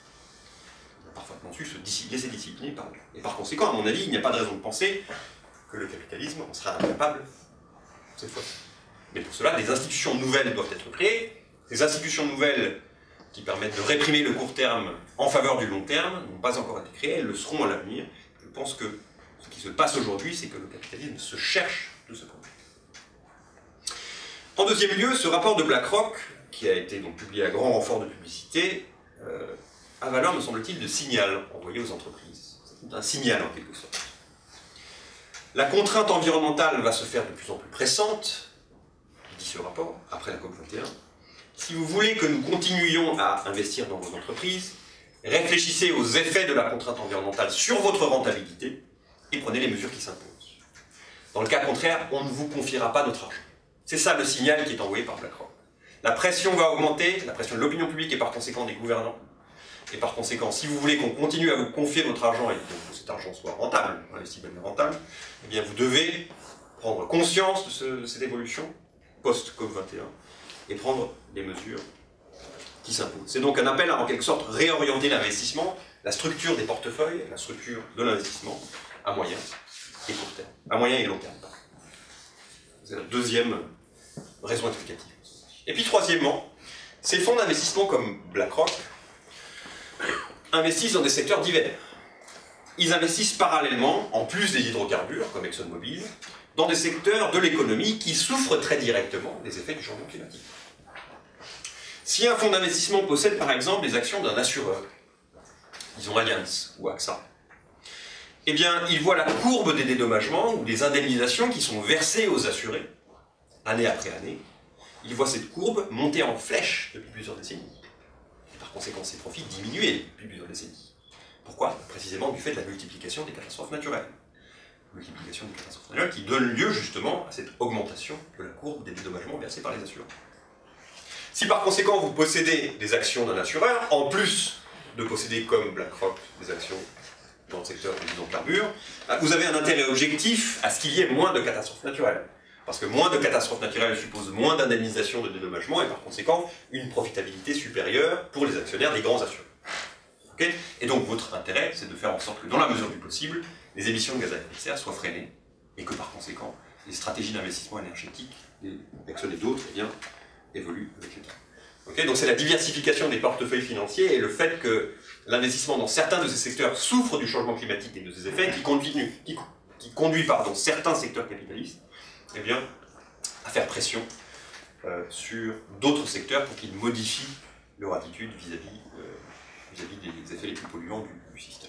[SPEAKER 2] Il a parfaitement su se laisser discipliner par l'État. Et par conséquent, à mon avis, il n'y a pas de raison de penser que le capitalisme en sera incapable cette fois-ci. Mais pour cela, des institutions nouvelles doivent être créées. Ces institutions nouvelles qui permettent de réprimer le court terme en faveur du long terme n'ont pas encore été créées, elles le seront à l'avenir. Je pense que ce qui se passe aujourd'hui, c'est que le capitalisme se cherche de ce point de vue. En deuxième lieu, ce rapport de BlackRock, qui a été donc publié à grand renfort de publicité, a valeur, me semble-t-il, de signal envoyé aux entreprises. C'est un signal en quelque sorte. La contrainte environnementale va se faire de plus en plus pressante, dit ce rapport, après la COP21. Si vous voulez que nous continuions à investir dans vos entreprises, réfléchissez aux effets de la contrainte environnementale sur votre rentabilité et prenez les mesures qui s'imposent. Dans le cas contraire, on ne vous confiera pas notre argent. C'est ça le signal qui est envoyé par BlackRock. La pression va augmenter, la pression de l'opinion publique et par conséquent des gouvernants. Et par conséquent, si vous voulez qu'on continue à vous confier votre argent et que cet argent soit rentable, investissable et rentable, eh bien vous devez prendre conscience de cette évolution post-COP21 et prendre les mesures qui s'imposent. C'est donc un appel à en quelque sorte réorienter l'investissement, la structure des portefeuilles, la structure de l'investissement à moyen et court terme, à moyen et long terme. C'est la deuxième raison explicative. Et puis troisièmement, ces fonds d'investissement comme BlackRock investissent dans des secteurs divers. Ils investissent parallèlement, en plus des hydrocarbures, comme ExxonMobil, dans des secteurs de l'économie qui souffrent très directement des effets du changement climatique. Si un fonds d'investissement possède par exemple les actions d'un assureur, disons Allianz ou AXA, eh bien, il voit la courbe des dédommagements ou des indemnisations qui sont versées aux assurés, année après année. Il voit cette courbe monter en flèche depuis plusieurs décennies. Et par conséquent, ses profits diminuer depuis plusieurs décennies. Pourquoi? Précisément du fait de la multiplication des catastrophes naturelles. Multiplication des catastrophes naturelles qui donne lieu justement à cette augmentation de la courbe des dédommagements versés par les assureurs. Si par conséquent vous possédez des actions d'un assureur, en plus de posséder comme BlackRock des actions dans le secteur des hydrocarbures, vous avez un intérêt objectif à ce qu'il y ait moins de catastrophes naturelles. Parce que moins de catastrophes naturelles suppose moins d'indemnisation de dédommagement et par conséquent une profitabilité supérieure pour les actionnaires des grands assureurs. Okay? Et donc votre intérêt, c'est de faire en sorte que dans la mesure du possible, les émissions de gaz à effet de serre soient freinées et que par conséquent, les stratégies d'investissement énergétique des Exxon et d'autres eh bien, évoluent avec le temps. Okay? Donc c'est la diversification des portefeuilles financiers et le fait que l'investissement dans certains de ces secteurs souffre du changement climatique et de ses effets qui conduit certains secteurs capitalistes eh bien, à faire pression sur d'autres secteurs pour qu'ils modifient leur attitude vis-à-vis des effets les plus polluants du système.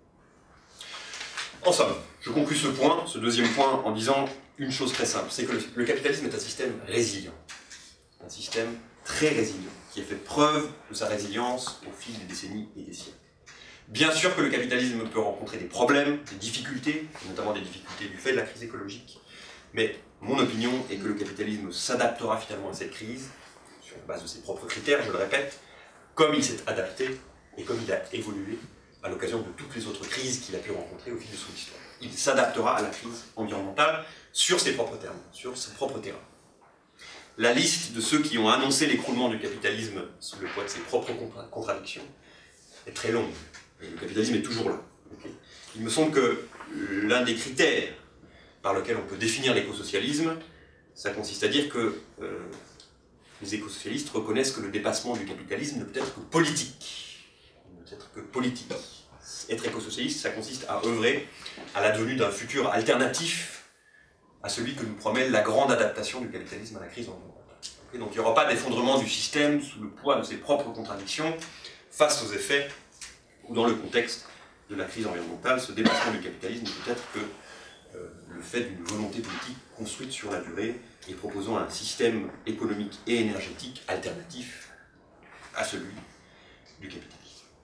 [SPEAKER 2] En somme, je conclus ce deuxième point, en disant une chose très simple, c'est que le capitalisme est un système résilient. Un système très résilient, qui a fait preuve de sa résilience au fil des décennies et des siècles. Bien sûr que le capitalisme peut rencontrer des problèmes, des difficultés, notamment des difficultés du fait de la crise écologique, mais mon opinion est que le capitalisme s'adaptera finalement à cette crise, sur la base de ses propres critères, je le répète, comme il s'est adapté et comme il a évolué à l'occasion de toutes les autres crises qu'il a pu rencontrer au fil de son histoire. Il s'adaptera à la crise environnementale sur ses propres termes, sur ses propres terrains. La liste de ceux qui ont annoncé l'écroulement du capitalisme sous le poids de ses propres contradictions est très longue, et le capitalisme est toujours là. Okay. Il me semble que l'un des critères par lequel on peut définir l'écosocialisme, ça consiste à dire que les écosocialistes reconnaissent que le dépassement du capitalisme ne peut être que politique. Ne peut être que politique. Être écosocialiste, ça consiste à œuvrer à la devenue d'un futur alternatif à celui que nous promet la grande adaptation du capitalisme à la crise environnementale. Okay, donc il n'y aura pas d'effondrement du système sous le poids de ses propres contradictions face aux effets ou dans le contexte de la crise environnementale. Ce dépassement du capitalisme ne peut être que le fait d'une volonté politique construite sur la durée et proposant un système économique et énergétique alternatif à celui du capitalisme.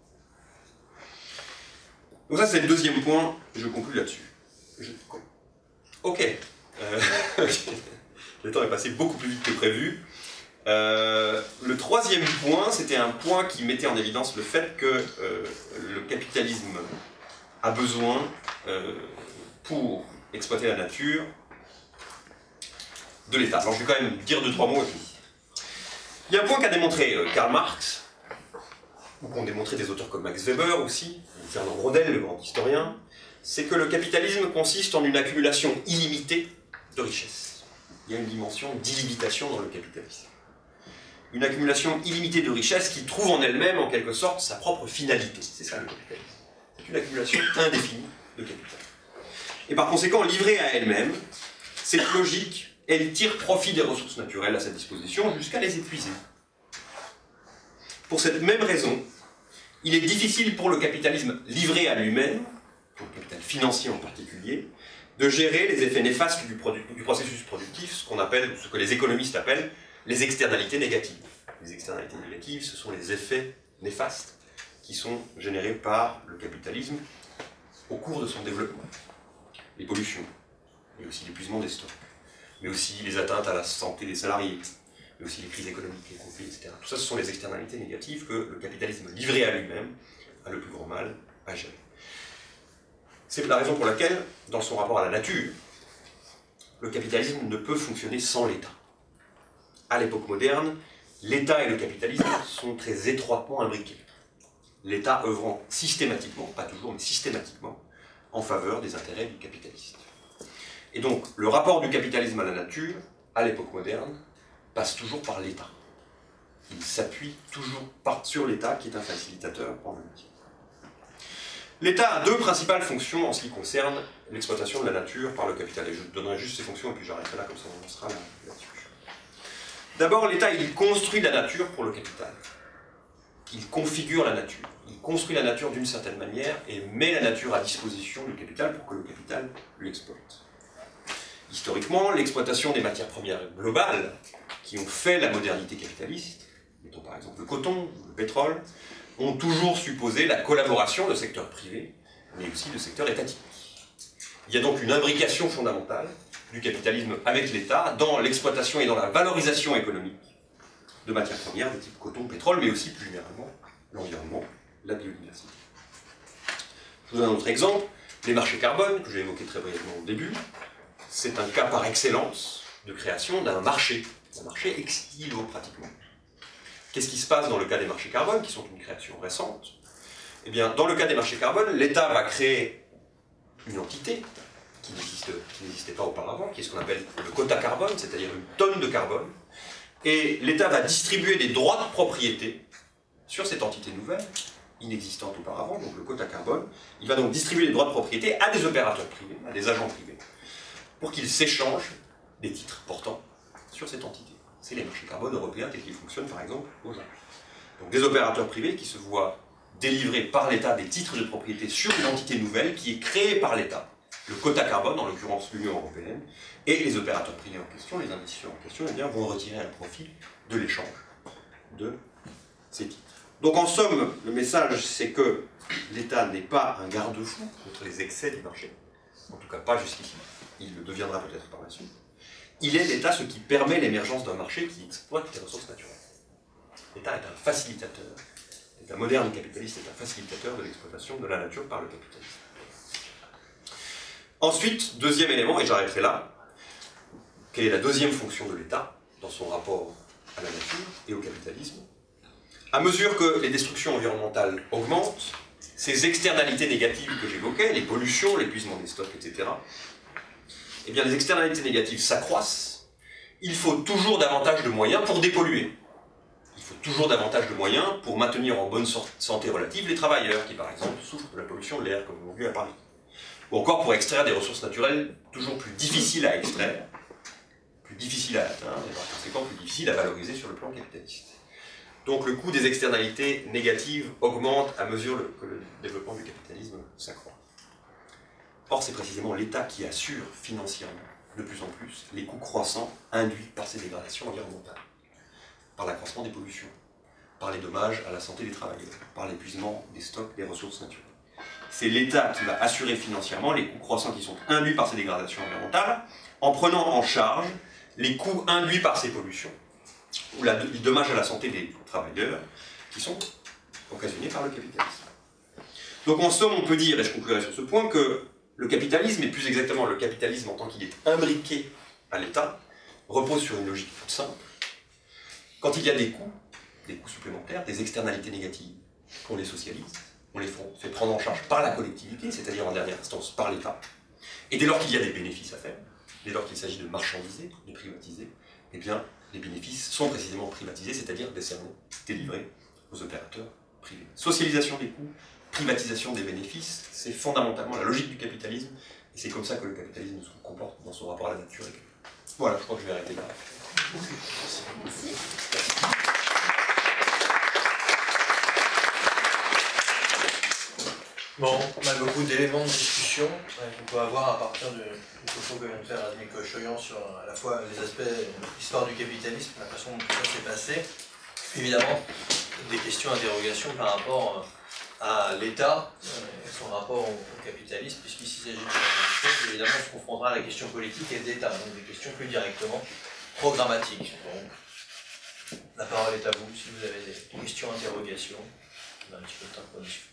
[SPEAKER 2] Donc ça c'est le deuxième point, je conclue là-dessus. Ok. Le temps est passé beaucoup plus vite que prévu. Le troisième point, c'était un point qui mettait en évidence le fait que le capitalisme a besoin, pour exploiter la nature, de l'État. Alors je vais quand même dire 2-3 mots. Il y a un point qu'a démontré Karl Marx, ou qu'ont démontré des auteurs comme Max Weber aussi, Fernand Braudel, le grand historien, c'est que le capitalisme consiste en une accumulation illimitée de richesses. Il y a une dimension d'illimitation dans le capitalisme. une accumulation illimitée de richesses qui trouve en elle-même, en quelque sorte, sa propre finalité. C'est ça le capitalisme. C'est une accumulation indéfinie de capital. Et par conséquent, livrée à elle-même, cette logique, elle tire profit des ressources naturelles à sa disposition jusqu'à les épuiser. Pour cette même raison, il est difficile pour le capitalisme livré à lui-même, pour le capital financier en particulier, de gérer les effets néfastes du processus productif, ce que les économistes appellent les externalités négatives. Les externalités négatives, ce sont les effets néfastes qui sont générés par le capitalisme au cours de son développement. Les pollutions, mais aussi l'épuisement des stocks, mais aussi les atteintes à la santé des salariés, mais aussi les crises économiques, les conflits, etc. Tout ça, ce sont les externalités négatives que le capitalisme livré à lui-même a le plus grand mal à gérer. C'est la raison pour laquelle, dans son rapport à la nature, le capitalisme ne peut fonctionner sans l'État. À l'époque moderne, l'État et le capitalisme sont très étroitement imbriqués. L'État œuvrant systématiquement, pas toujours, mais systématiquement, en faveur des intérêts du capitaliste. Et donc, le rapport du capitalisme à la nature, à l'époque moderne, passe toujours par l'État. Il s'appuie toujours sur l'État, qui est un facilitateur en même. L'État a deux principales fonctions en ce qui concerne l'exploitation de la nature par le capital. Et je donnerai juste ces fonctions et puis j'arrêterai là, comme ça on lancera la discussion. D'abord, l'État, il construit la nature pour le capital. Il configure la nature. Il construit la nature d'une certaine manière et met la nature à disposition du capital pour que le capital l'exploite. Historiquement, l'exploitation des matières premières globales qui ont fait la modernité capitaliste, mettons par exemple le coton, le pétrole, ont toujours supposé la collaboration de secteur privé, mais aussi de secteur étatique. Il y a donc une imbrication fondamentale du capitalisme avec l'État dans l'exploitation et dans la valorisation économique de matières premières de type coton, pétrole, mais aussi plus généralement l'environnement, la biodiversité. Je vous donne un autre exemple, les marchés carbone, que j'ai évoqué très brièvement au début. C'est un cas par excellence de création d'un marché ex-nihilo pratiquement. Qu'est-ce qui se passe dans le cas des marchés carbone, qui sont une création récente? Eh bien, dans le cas des marchés carbone, l'État va créer une entité qui n'existait pas auparavant, qui est ce qu'on appelle le quota carbone, c'est-à-dire une tonne de carbone, et l'État va distribuer des droits de propriété sur cette entité nouvelle, inexistante auparavant, donc le quota carbone. Il va donc distribuer des droits de propriété à des opérateurs privés, à des agents privés, pour qu'ils s'échangent des titres portant sur cette entité. C'est les marchés carbone européens tels qu'ils fonctionnent par exemple aujourd'hui. Donc des opérateurs privés qui se voient délivrer par l'État des titres de propriété sur une entité nouvelle qui est créée par l'État, le quota carbone, en l'occurrence l'Union européenne, et les opérateurs privés en question, les investisseurs en question, eh bien, vont retirer un profit de l'échange de ces titres. Donc en somme, le message c'est que l'État n'est pas un garde-fou contre les excès du marché, en tout cas pas jusqu'ici, il le deviendra peut-être par la suite. Il est l'État ce qui permet l'émergence d'un marché qui exploite les ressources naturelles. L'État est un facilitateur. L'État moderne capitaliste est un facilitateur de l'exploitation de la nature par le capitalisme. Ensuite, deuxième élément, et j'arrêterai là, quelle est la deuxième fonction de l'État dans son rapport à la nature et au capitalisme? À mesure que les destructions environnementales augmentent, ces externalités négatives que j'évoquais, les pollutions, l'épuisement des stocks, etc., eh bien, les externalités négatives s'accroissent, il faut toujours davantage de moyens pour dépolluer. Il faut toujours davantage de moyens pour maintenir en bonne santé relative les travailleurs qui, par exemple, souffrent de la pollution de l'air, comme on l'a vu à Paris. Ou encore pour extraire des ressources naturelles toujours plus difficiles à extraire, plus difficiles à atteindre, et par conséquent plus difficiles à valoriser sur le plan capitaliste. Donc le coût des externalités négatives augmente à mesure que le développement du capitalisme s'accroît. Or, c'est précisément l'État qui assure financièrement, de plus en plus, les coûts croissants induits par ces dégradations environnementales, par l'accroissement des pollutions, par les dommages à la santé des travailleurs, par l'épuisement des stocks des ressources naturelles. C'est l'État qui va assurer financièrement les coûts croissants qui sont induits par ces dégradations environnementales, en prenant en charge les coûts induits par ces pollutions, ou les dommages à la santé des travailleurs, qui sont occasionnés par le capitalisme. Donc en somme, on peut dire, et je conclurai sur ce point, que le capitalisme, et plus exactement le capitalisme en tant qu'il est imbriqué à l'État, repose sur une logique toute simple. Quand il y a des coûts supplémentaires, des externalités négatives, on les socialise, on les fait prendre en charge par la collectivité, c'est-à-dire en dernière instance par l'État. Et dès lors qu'il y a des bénéfices à faire, dès lors qu'il s'agit de marchandiser, de privatiser, eh bien, les bénéfices sont précisément privatisés, c'est-à-dire décernés, délivrés aux opérateurs privés. Socialisation des coûts, privatisation des bénéfices, c'est fondamentalement la logique du capitalisme, et c'est comme ça que le capitalisme se comporte dans son rapport à la nature. Voilà, je crois que je vais arrêter là.
[SPEAKER 3] Merci.
[SPEAKER 1] Bon, on a beaucoup d'éléments de discussion qu'on peut avoir à partir du propos que vient de faire Azmi Kochoyan sur à la fois les aspects de l'histoire du capitalisme, la façon dont tout ça s'est passé. Évidemment, des questions, interrogations par rapport à l'État et son rapport au capitalisme, puisqu'ici il s'agit de choses, évidemment, on se confrontera à la question politique et d'État, donc des questions plus directement programmatiques. Donc, la parole est à vous, si vous avez des questions, interrogations. On a un petit peu de temps pour discuter.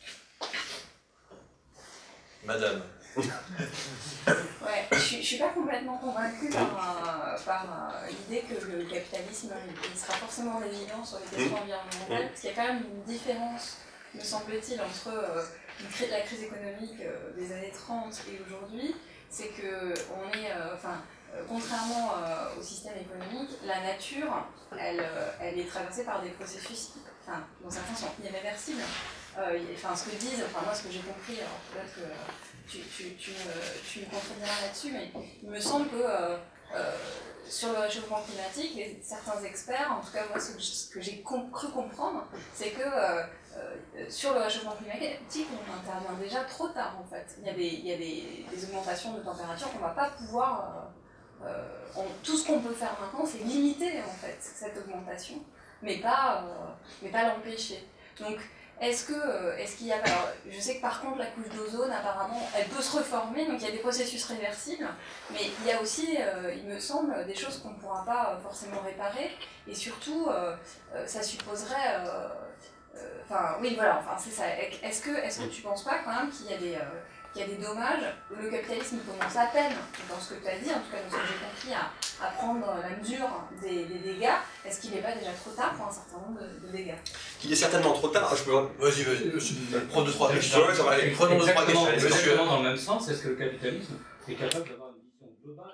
[SPEAKER 1] Madame.
[SPEAKER 3] Ouais, je suis pas complètement convaincue par l'idée que le capitalisme il sera forcément résilient sur les questions environnementales, parce qu'il y a quand même une différence, me semble-t-il, entre la crise économique des années 30 et aujourd'hui. C'est que on est, contrairement au système économique, la nature, elle est traversée par des processus, dont certains sont irréversibles. Ce que disent, moi ce que j'ai compris, alors peut-être que tu me contrediras là-dessus, mais il me semble que sur le réchauffement climatique, certains experts, en tout cas moi ce que j'ai cru comprendre, c'est que sur le réchauffement climatique, on intervient déjà trop tard en fait. Il y a des augmentations de température qu'on ne va pas pouvoir... tout ce qu'on peut faire maintenant, c'est limiter en fait cette augmentation, mais pas l'empêcher. Donc, est-ce qu'il y a... Alors, je sais que par contre, la couche d'ozone, apparemment, elle peut se reformer, donc il y a des processus réversibles, mais il y a aussi, il me semble, des choses qu'on ne pourra pas forcément réparer, et surtout, ça supposerait... oui, voilà, c'est ça. Est-ce que tu ne penses pas quand même qu'il y a des dommages? Le capitalisme commence à peine, dans ce que tu as dit, en tout cas dans ce que j'ai compris, à prendre la mesure des dégâts. Est-ce qu'il n'est pas déjà trop tard pour un certain nombre de dégâts?
[SPEAKER 2] Il est certainement trop tard. Je peux...
[SPEAKER 1] Vas-y, prends 2-3 questions. Prenons 2-3 questions.
[SPEAKER 4] Exactement dans le même sens, est-ce que le capitalisme est capable d'avoir une vision globale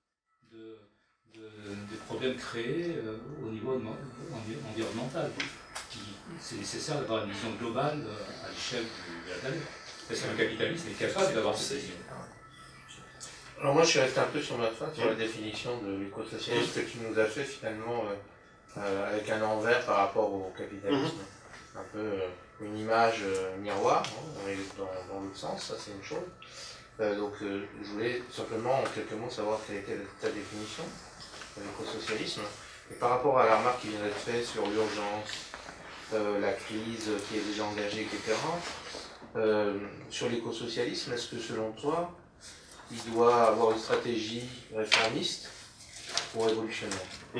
[SPEAKER 4] des problèmes créés au niveau environnemental? C'est nécessaire d'avoir une vision globale à l'échelle de la planète. Est-ce que le capitalisme est capable d'avoir cette vision?
[SPEAKER 5] Alors moi je suis resté un peu sur ma fin, sur la définition de l'écosocialisme que tu nous as fait finalement avec un envers par rapport au capitalisme. Un peu une image miroir, dans l'autre sens, ça c'est une chose. Je voulais simplement en quelques mots savoir quelle était ta définition de l'écosocialisme. Et par rapport à la remarque qui vient d'être faite sur l'urgence, la crise qui est déjà engagée, etc. Sur l'écosocialisme, est-ce que selon toi, il doit avoir une stratégie réformiste ou révolutionnaire?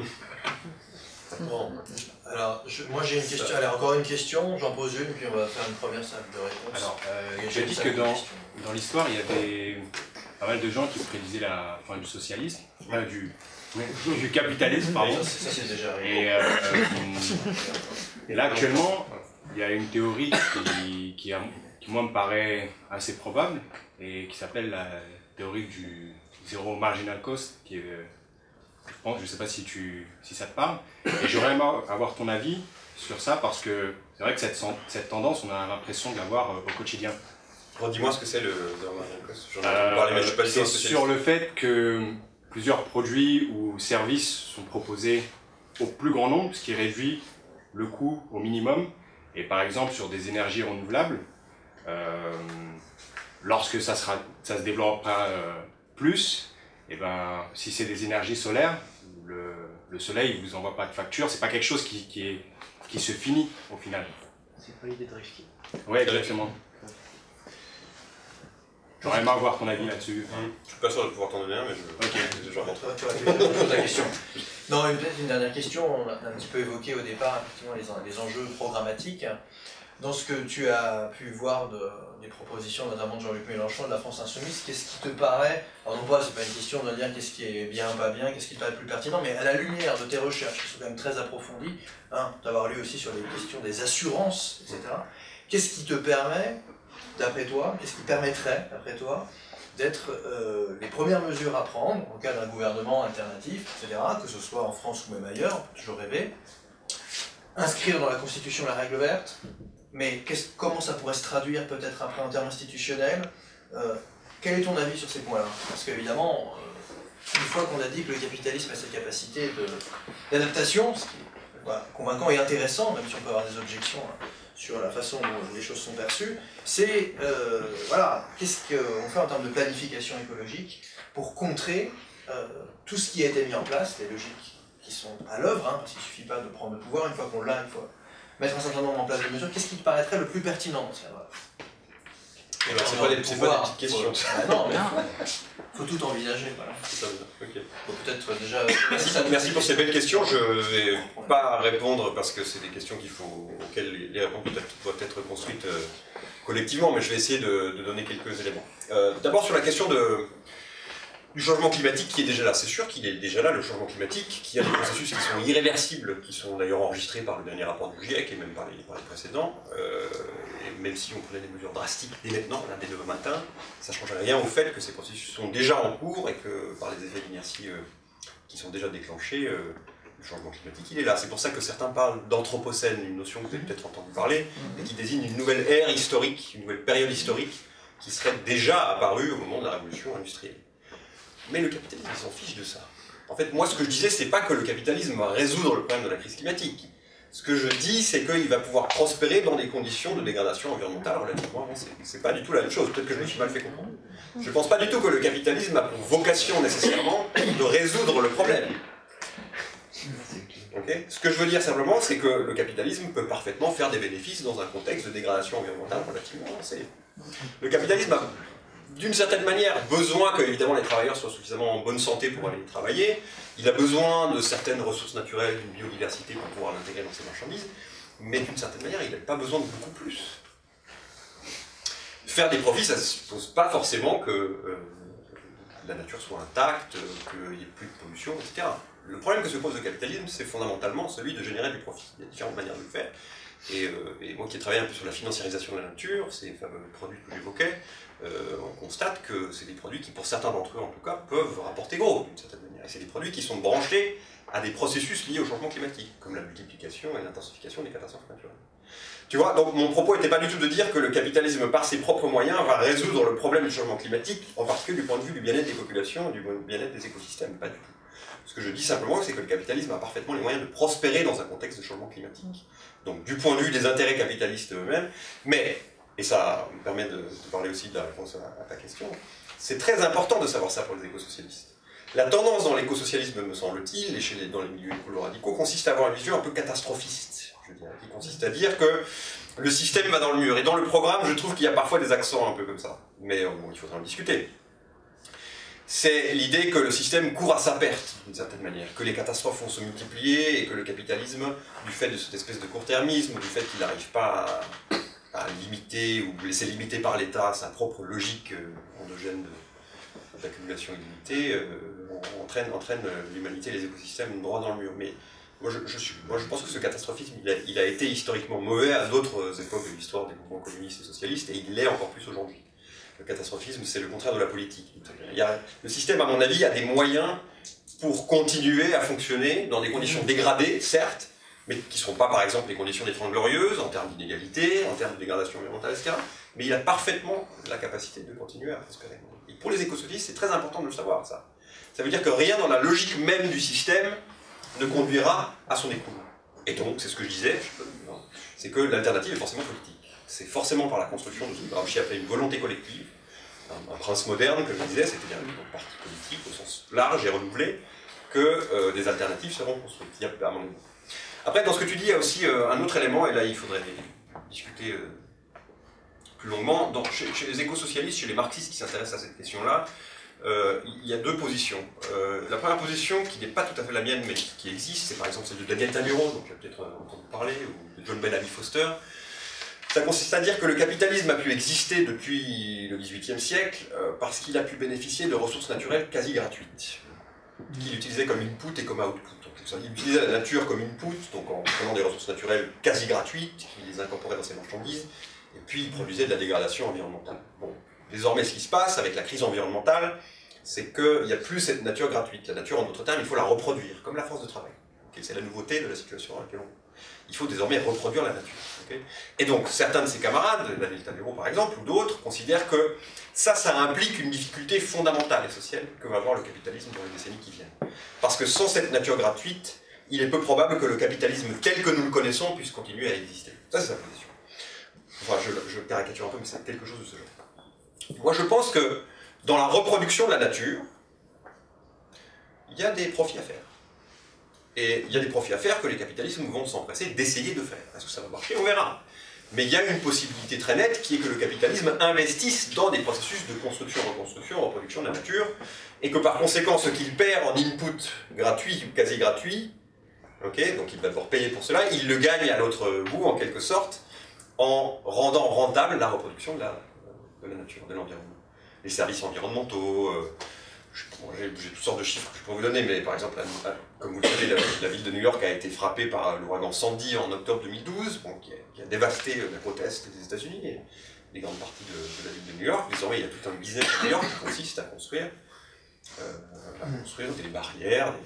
[SPEAKER 1] Bon, alors moi j'ai une question, allez encore une question, j'en pose une, puis on va faire une première simple de réponse.
[SPEAKER 6] Alors, j'ai dit que dans l'histoire, il y avait pas mal de gens qui prédisaient la fin du socialisme, du capitalisme, pardon.
[SPEAKER 1] Ça c'est déjà arrivé.
[SPEAKER 6] Et là, actuellement, il y a une théorie qui moi me paraît assez probable, et qui s'appelle la théorie du zéro marginal cost, qui est, je ne sais pas si ça te parle, et j'aurais aimé avoir ton avis sur ça, parce que c'est vrai que cette tendance, on a l'impression de l'avoir au quotidien.
[SPEAKER 2] Dis-moi ce que c'est le zéro marginal cost. J'en ai entendu parler, mais je suis pas
[SPEAKER 6] c'est sur le fait que plusieurs produits ou services sont proposés au plus grand nombre, ce qui réduit le coût au minimum. Et par exemple, sur des énergies renouvelables, lorsque ça se développera plus, et si c'est des énergies solaires, le soleil ne vous envoie pas de facture, c'est pas quelque chose qui se finit au final.
[SPEAKER 1] C'est pas l'idée de Rifki.
[SPEAKER 6] Oui, exactement. J'aurais aimé avoir ton avis là-dessus.
[SPEAKER 2] Je suis pas sûr de pouvoir t'en donner un, mais je rentre.
[SPEAKER 1] Je pose la question. Non, peut-être une dernière question. On a un petit peu évoqué au départ effectivement les enjeux programmatiques. Dans ce que tu as pu voir des propositions, notamment de Jean-Luc Mélenchon de la France Insoumise, qu'est-ce qui te paraît, alors non pas, c'est pas une question de dire qu'est-ce qui est bien, pas bien, qu'est-ce qui te paraît le plus pertinent, mais à la lumière de tes recherches, qui sont quand même très approfondies, d'avoir lu aussi sur les questions des assurances, etc., qu'est-ce qui te permet, d'après toi, qu'est-ce qui permettrait, d'après toi, d'être les premières mesures à prendre en cas d'un gouvernement alternatif, etc., que ce soit en France ou même ailleurs, on peut toujours rêver. Inscrire dans la Constitution la règle verte, mais comment ça pourrait se traduire peut-être après en termes institutionnels? Quel est ton avis sur ces points-là? Parce qu'évidemment, une fois qu'on a dit que le capitalisme a cette capacité d'adaptation, ce qui est convaincant et intéressant, même si on peut avoir des objections sur la façon dont les choses sont perçues, c'est voilà, qu'est-ce qu'on fait en termes de planification écologique pour contrer tout ce qui a été mis en place, les logiques qui sont à l'œuvre, parce qu'il ne suffit pas de prendre le pouvoir, une fois qu'on l'a, il faut mettre un certain nombre en place de mesures. Qu'est-ce qui te paraîtrait le plus pertinent dans ce cadre-là?
[SPEAKER 2] C'est pas des petites questions.
[SPEAKER 1] Non, mais il faut tout envisager. Voilà.
[SPEAKER 2] Okay.
[SPEAKER 1] Bon, peut-être déjà.
[SPEAKER 2] Merci pour ces belles questions. Je ne vais pas répondre parce que c'est des questions auxquelles les réponses doivent être construites collectivement, mais je vais essayer de donner quelques éléments. D'abord sur la question du changement climatique qui est déjà là. C'est sûr qu'il est déjà là, le changement climatique, qui a des processus qui sont irréversibles, qui sont d'ailleurs enregistrés par le dernier rapport du GIEC et même par les précédents. Et même si on prenait des mesures drastiques dès maintenant, là, dès demain matin, ça ne change rien au fait que ces processus sont déjà en cours et que par les effets d'inertie qui sont déjà déclenchés, le changement climatique il est là. C'est pour ça que certains parlent d'anthropocène, une notion que vous avez peut-être entendu parler, et qui désigne une nouvelle ère historique, une nouvelle période historique qui serait déjà apparue au moment de la révolution industrielle. Mais le capitalisme, il s'en fiche de ça. En fait, moi, ce que je disais, c'est pas que le capitalisme va résoudre le problème de la crise climatique. Ce que je dis, c'est qu'il va pouvoir prospérer dans des conditions de dégradation environnementale relativement avancées. C'est pas du tout la même chose, peut-être que je me suis mal fait comprendre. Je pense pas du tout que le capitalisme a pour vocation nécessairement de résoudre le problème. Okay. Ce que je veux dire simplement, c'est que le capitalisme peut parfaitement faire des bénéfices dans un contexte de dégradation environnementale relativement avancée. Le capitalisme a d'une certaine manière besoin que évidemment les travailleurs soient suffisamment en bonne santé pour aller travailler, il a besoin de certaines ressources naturelles, d'une biodiversité pour pouvoir l'intégrer dans ses marchandises, mais d'une certaine manière il n'a pas besoin de beaucoup plus. Faire des profits, ça ne suppose pas forcément que la nature soit intacte, qu'il n'y ait plus de pollution, etc. Le problème que se pose le capitalisme, c'est fondamentalement celui de générer du profit. Il y a différentes manières de le faire. Et moi qui ai travaillé un peu sur la financiarisation de la nature, ces fameux produits que j'évoquais, on constate que c'est des produits qui, pour certains d'entre eux en tout cas, peuvent rapporter gros d'une certaine manière. Et c'est des produits qui sont branchés à des processus liés au changement climatique, comme la multiplication et l'intensification des catastrophes naturelles. Tu vois, donc mon propos n'était pas du tout de dire que le capitalisme, par ses propres moyens, va résoudre le problème du changement climatique, en particulier du point de vue du bien-être des populations et du bien-être des écosystèmes, pas du tout. Ce que je dis simplement, c'est que le capitalisme a parfaitement les moyens de prospérer dans un contexte de changement climatique. Donc du point de vue des intérêts capitalistes eux-mêmes, mais, et ça me permet de parler aussi de la réponse à ta question, c'est très important de savoir ça pour les écosocialistes. La tendance dans l'écosocialisme, me semble-t-il, et dans les milieux écolo-radicaux, consiste à avoir une vision un peu catastrophiste, je dirais, qui consiste à dire que le système va dans le mur. Et dans le programme, je trouve qu'il y a parfois des accents un peu comme ça. Mais bon, il faudra en discuter. C'est l'idée que le système court à sa perte, d'une certaine manière, que les catastrophes vont se multiplier et que le capitalisme, du fait de cette espèce de court-termisme, du fait qu'il n'arrive pas à limiter ou laisser limiter par l'État sa propre logique endogène d'accumulation illimitée, entraîne l'humanité et les écosystèmes droit dans le mur. Mais moi je pense que ce catastrophisme, il a été historiquement mauvais à d'autres époques de l'histoire des mouvements communistes et socialistes, et il l'est encore plus aujourd'hui. Le catastrophisme, c'est le contraire de la politique. Le système, à mon avis, a des moyens pour continuer à fonctionner dans des conditions dégradées, certes, mais qui ne seront pas, par exemple, les conditions des 30 Glorieuses, en termes d'inégalité, en termes de dégradation environnementale, etc. Mais il a parfaitement la capacité de continuer à prospérer. Et pour les écosocialistes, c'est très important de le savoir, ça. Ça veut dire que rien dans la logique même du système ne conduira à son écroulement. Et donc, c'est ce que je disais, c'est que l'alternative est forcément politique. C'est forcément par la construction de ce que Gramsci appelait une volonté collective, un prince moderne, comme je disais, c'est-à-dire une partie politique au sens large et renouvelé, que des alternatives seront construites. À mon avis. Après, dans ce que tu dis, il y a aussi un autre élément, et là il faudrait discuter plus longuement. Chez les écosocialistes, chez les marxistes qui s'intéressent à cette question-là, il y a deux positions. La première position, qui n'est pas tout à fait la mienne, mais qui existe, c'est par exemple celle de Daniel Tamuro, dont tu as peut-être entendu parler, ou de John Bellamy Foster. Ça consiste à dire que le capitalisme a pu exister depuis le XVIIIe siècle parce qu'il a pu bénéficier de ressources naturelles quasi gratuites, qu'il utilisait comme input et comme output. Donc, il utilisait la nature comme input, donc en prenant des ressources naturelles quasi gratuites, il les incorporait dans ses marchandises, et puis il produisait de la dégradation environnementale. Bon, Désormais, ce qui se passe avec la crise environnementale, c'est qu'il n'y a plus cette nature gratuite. La nature, en d'autres termes, il faut la reproduire, comme la force de travail. Okay, c'est la nouveauté de la situation dans laquelle on est. Il faut désormais reproduire la nature. Okay, et donc, certains de ses camarades, Daniel Tabero par exemple, ou d'autres, considèrent que ça implique une difficulté fondamentale et sociale que va avoir le capitalisme dans les décennies qui viennent. Parce que sans cette nature gratuite, il est peu probable que le capitalisme tel que nous le connaissons puisse continuer à exister. Ça, c'est sa position. Enfin, je caricature un peu, mais c'est quelque chose de ce genre. Moi, je pense que dans la reproduction de la nature, il y a des profits à faire. Et il y a des profits à faire que les capitalismes vont s'empresser d'essayer de faire. Est-ce que ça va marcher? On verra. Mais il y a une possibilité très nette qui est que le capitalisme investisse dans des processus de construction, reconstruction, reproduction de la nature, et que par conséquent, ce qu'il perd en input gratuit ou quasi gratuit, okay, donc il va devoir payer pour cela, il le gagne à l'autre bout, en quelque sorte, en rendant rentable la reproduction de la nature, de l'environnement. Les services environnementaux, j'ai toutes sortes de chiffres que je pourrais vous donner, mais par exemple, comme vous le savez, la ville de New York a été frappée par l'ouragan Sandy en octobre 2012, bon, qui a dévasté la côte est des États-Unis et les grandes parties de la ville de New York. Désormais, il y a tout un business à New York qui consiste à construire des barrières,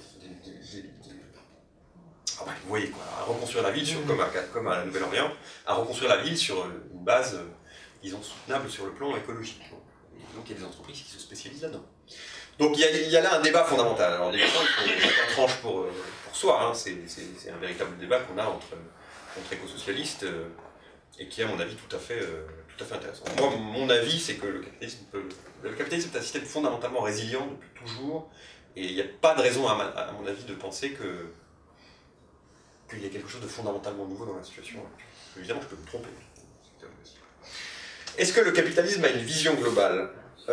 [SPEAKER 2] ah ouais, vous voyez quoi, à reconstruire la ville comme à la Nouvelle-Orléans, à reconstruire la ville sur une base, disons, soutenable sur le plan écologique. Et donc il y a des entreprises qui se spécialisent là-dedans. Donc il y a là un débat fondamental. Alors des fois, chacun tranche pour soi, hein. C'est un véritable débat qu'on a entre écosocialistes et qui est à mon avis tout à fait intéressant. Moi, mon avis, c'est que le capitalisme est un système fondamentalement résilient depuis toujours, et il n'y a pas de raison, à mon avis, de penser qu'il y a quelque chose de fondamentalement nouveau dans la situation. Évidemment, je peux me tromper. Est-ce que le capitalisme a une vision globale?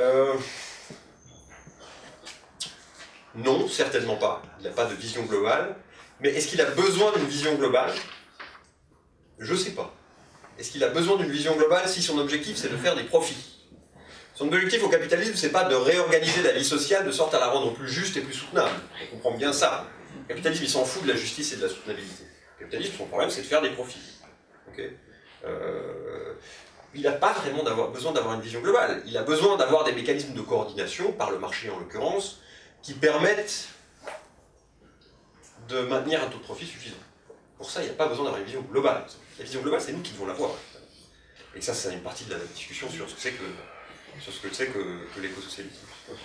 [SPEAKER 2] Non, certainement pas. Il n'a pas de vision globale. Mais est-ce qu'il a besoin d'une vision globale? Je ne sais pas. Est-ce qu'il a besoin d'une vision globale si son objectif c'est de faire des profits? Son objectif au capitalisme, c'est pas de réorganiser la vie sociale de sorte à la rendre plus juste et plus soutenable. On comprend bien ça. Le capitalisme, il s'en fout de la justice et de la soutenabilité. Le capitalisme, son problème, c'est de faire des profits. Okay, il n'a pas vraiment besoin d'avoir une vision globale. Il a besoin d'avoir des mécanismes de coordination, par le marché en l'occurrence, qui permettent de maintenir un taux de profit suffisant. Pour ça, il n'y a pas besoin d'avoir une vision globale. La vision globale, c'est nous qui devons l'avoir. Et ça, c'est une partie de la discussion sur ce que c'est que l'écosocialisme.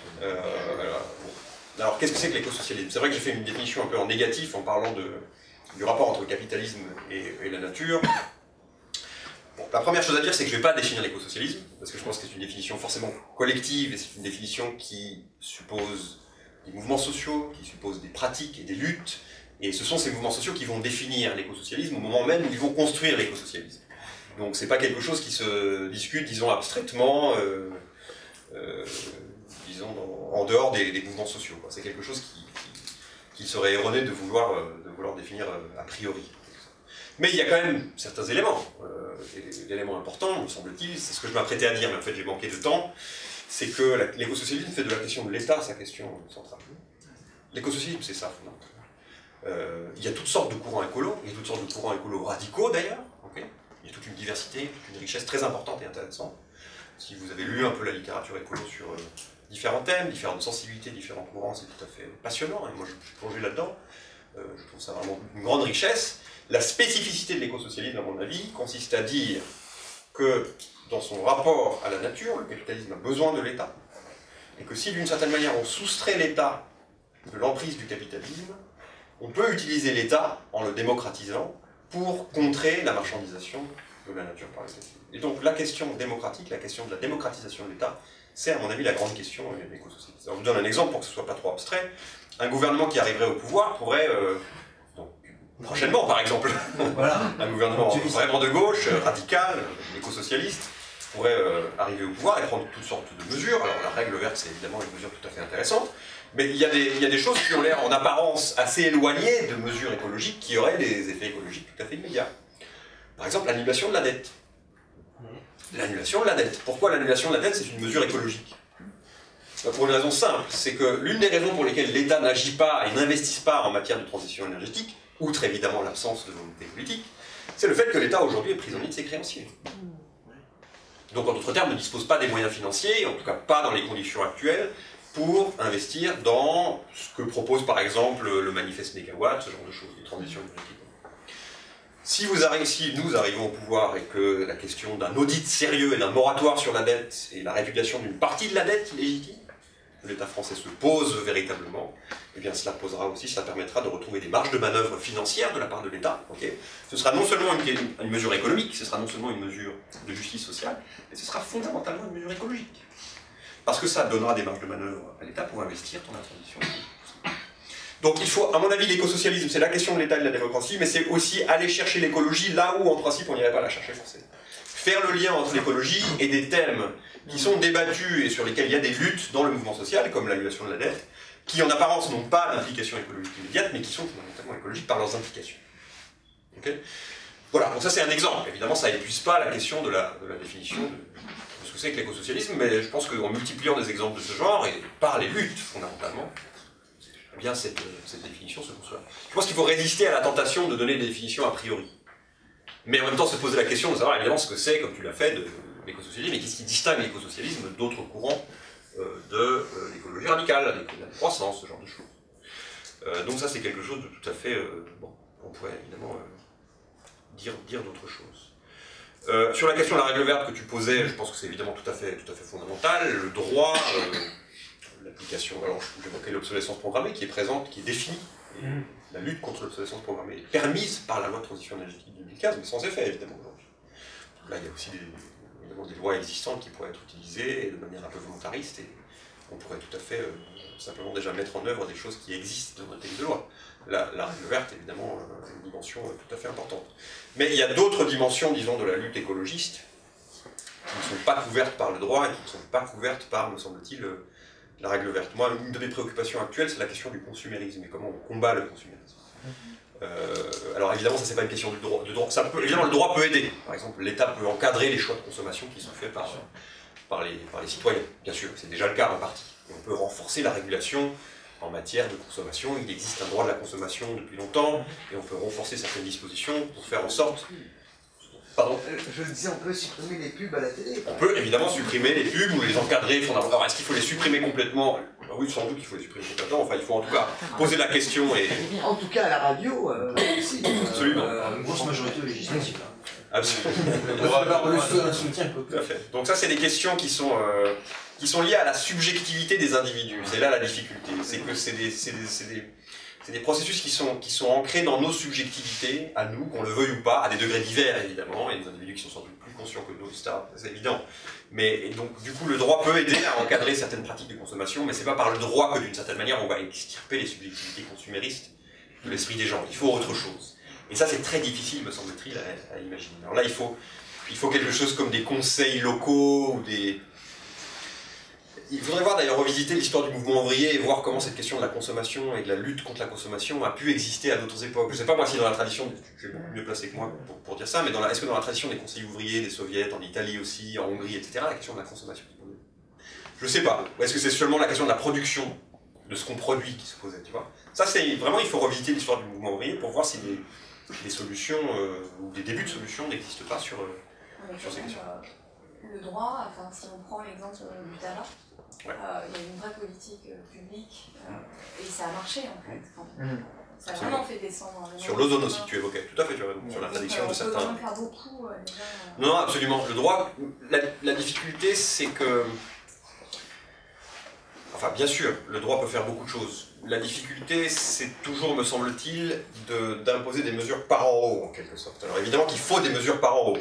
[SPEAKER 2] Alors, qu'est-ce que c'est que l'écosocialisme? C'est vrai que j'ai fait une définition un peu en négatif en parlant du rapport entre le capitalisme et la nature. Bon, la première chose à dire, c'est que je ne vais pas définir l'écosocialisme, parce que je pense que c'est une définition forcément collective, et c'est une définition qui suppose des mouvements sociaux, qui suppose des pratiques et des luttes, et ce sont ces mouvements sociaux qui vont définir l'écosocialisme au moment même où ils vont construire l'écosocialisme. Donc c'est pas quelque chose qui se discute, disons, abstraitement, disons, en dehors des mouvements sociaux. C'est quelque chose qui serait erroné de vouloir définir a priori. Mais il y a quand même certains éléments, l'élément important, me semble-t-il, c'est ce que je m'apprêtais à dire, mais en fait j'ai manqué de temps, c'est que l'écosocialisme fait de la question de l'État sa question centrale. L'écosocialisme, c'est ça, fondamentalement. Il y a toutes sortes de courants écolos, il y a toutes sortes de courants écolos radicaux d'ailleurs, okay. Il y a toute une diversité, toute une richesse très importante et intéressante. Si vous avez lu un peu la littérature écolo sur différents thèmes, différentes sensibilités, différents courants, c'est tout à fait passionnant, et moi je suis plongé là-dedans, je trouve ça vraiment une grande richesse. La spécificité de l'écosocialisme, à mon avis, consiste à dire que dans son rapport à la nature, le capitalisme a besoin de l'État, et que si d'une certaine manière on soustrait l'État de l'emprise du capitalisme, on peut utiliser l'État, en le démocratisant, pour contrer la marchandisation de la nature par le capitalisme. Et donc la question démocratique, la question de la démocratisation de l'État, c'est à mon avis la grande question de l'écosocialisme. Alors je vous donne un exemple pour que ce ne soit pas trop abstrait. Un gouvernement qui arriverait au pouvoir pourrait, prochainement par exemple, voilà. Un gouvernement vraiment de gauche, radical, écosocialiste, pourrait arriver au pouvoir et prendre toutes sortes de mesures. Alors la règle verte, c'est évidemment une mesure tout à fait intéressante, mais il y a des choses qui ont l'air en apparence assez éloignées de mesures écologiques qui auraient des effets écologiques tout à fait immédiats. Par exemple, l'annulation de la dette. L'annulation de la dette. Pourquoi l'annulation de la dette, c'est une mesure écologique? Pour une raison simple, c'est que l'une des raisons pour lesquelles l'État n'agit pas et n'investisse pas en matière de transition énergétique, outre évidemment l'absence de volonté politique, c'est le fait que l'État aujourd'hui est prisonnier de ses créanciers. Donc en d'autres termes, ne disposent pas des moyens financiers, en tout cas pas dans les conditions actuelles, pour investir dans ce que propose par exemple le manifeste Négawatt, ce genre de choses, les transitions énergétiques. Si nous arrivons au pouvoir et que la question d'un audit sérieux et d'un moratoire sur la dette et la régulation d'une partie de la dette illégitime, que l'État français se pose véritablement, eh bien cela permettra de retrouver des marges de manœuvre financières de la part de l'État. Okay, ce sera non seulement une mesure économique, ce sera non seulement une mesure de justice sociale, mais ce sera fondamentalement une mesure écologique. Parce que ça donnera des marges de manœuvre à l'État pour investir dans la transition. Donc il faut, à mon avis, l'écosocialisme, c'est la question de l'État et de la démocratie, mais c'est aussi aller chercher l'écologie là où, en principe, on n'irait pas la chercher forcément. Faire le lien entre l'écologie et des thèmes qui sont débattus et sur lesquels il y a des luttes dans le mouvement social, comme l'annulation de la dette, qui en apparence n'ont pas d'implication écologique immédiate, mais qui sont fondamentalement écologiques par leurs implications. Okay, voilà, donc ça c'est un exemple. Évidemment, ça n'épuise pas la question de la définition de ce que c'est que l'écosocialisme, mais je pense qu'en multipliant des exemples de ce genre, et par les luttes fondamentalement, eh bien cette définition se conçoit. Je pense qu'il faut résister à la tentation de donner des définitions a priori. Mais en même temps se poser la question de savoir évidemment ce que c'est, comme tu l'as fait, de l'écosocialisme, et qu'est-ce qui distingue l'écosocialisme d'autres courants de l'écologie radicale, de la croissance, ce genre de choses. Donc ça c'est quelque chose de tout à fait... bon, on pourrait évidemment dire d'autres choses. Sur la question de la règle verte que tu posais, je pense que c'est évidemment tout à fait fondamental. Le droit, l'application, alors j'évoquais l'obsolescence programmée qui est présente, qui est définie. Et la lutte contre l'obsolescence programmée est permise par la loi de transition énergétique de 2015, mais sans effet évidemment aujourd'hui. Là il y a aussi des lois existantes qui pourraient être utilisées de manière un peu volontariste et on pourrait tout à fait simplement déjà mettre en œuvre des choses qui existent dans notre texte de loi. La règle verte, évidemment, c'est une dimension tout à fait importante. Mais il y a d'autres dimensions, disons, de la lutte écologiste qui ne sont pas couvertes par le droit et qui ne sont pas couvertes par, me semble-t-il, la règle verte. Moi, une de mes préoccupations actuelles, c'est la question du consumérisme et comment on combat le consumérisme. Alors évidemment, ça c'est pas une question de droit. Évidemment, le droit peut aider. Par exemple, l'État peut encadrer les choix de consommation qui sont faits par les citoyens. Bien sûr, c'est déjà le cas en partie. Et on peut renforcer la régulation en matière de consommation. Il existe un droit de la consommation depuis longtemps, et on peut renforcer certaines dispositions pour faire en sorte... Pardon ?
[SPEAKER 7] Je disais, on peut supprimer les pubs à la télé.
[SPEAKER 2] On peut évidemment supprimer les pubs ou les encadrer. Alors, est-ce qu'il faut les supprimer complètement ? Oui, sans doute qu'il faut les supprimer complètement. Enfin, il faut en tout cas poser la question et...
[SPEAKER 7] En tout cas, à la radio, aussi.
[SPEAKER 2] Absolument.
[SPEAKER 1] Une grosse majorité législative.
[SPEAKER 2] Absolument.
[SPEAKER 1] Le soutien
[SPEAKER 2] tout à fait. Donc ça, c'est des questions qui sont liées à la subjectivité des individus. C'est là la difficulté. C'est que c'est des processus qui sont ancrés dans nos subjectivités, à nous, qu'on le veuille ou pas, à des degrés divers évidemment, et des individus qui sont sans doute plus conscients que d'autres, etc. C'est évident. Mais donc, du coup, le droit peut aider à encadrer certaines pratiques de consommation, mais c'est pas par le droit que, d'une certaine manière, on va extirper les subjectivités consuméristes de l'esprit des gens. Il faut autre chose. Et ça, c'est très difficile, me semble-t-il, à imaginer. Alors là, il faut quelque chose comme des conseils locaux ou des... Il faudrait voir d'ailleurs revisiter l'histoire du mouvement ouvrier et voir comment cette question de la consommation et de la lutte contre la consommation a pu exister à d'autres époques. Je ne sais pas moi si dans la tradition, tu es beaucoup mieux placé que moi pour dire ça, mais est-ce que dans la tradition des conseils ouvriers, des soviets, en Italie aussi, en Hongrie, etc., la question de la consommation qui posait. Je ne sais pas. Ou est-ce que c'est seulement la question de la production, de ce qu'on produit qui se posait, tu vois ? Ça, c'est vraiment, il faut revisiter l'histoire du mouvement ouvrier pour voir si des solutions ou des débuts de solutions n'existent pas sur ces questions.
[SPEAKER 3] Le droit, enfin, si on prend l'exemple du tabac,
[SPEAKER 2] ouais.
[SPEAKER 3] Il y a une vraie politique publique et ça a marché en fait. Ça a vraiment fait descendre.
[SPEAKER 2] Sur l'ozone aussi, tu évoquais, tout à fait, tu as raison, sur l'interdiction de certains.
[SPEAKER 3] On peut faire beaucoup déjà.
[SPEAKER 2] Non, absolument. Le droit, la difficulté, c'est que. Enfin, bien sûr, le droit peut faire beaucoup de choses. La difficulté, c'est toujours, me semble-t-il, d'imposer des mesures par en haut, en quelque sorte. Alors évidemment qu'il faut des mesures par en haut.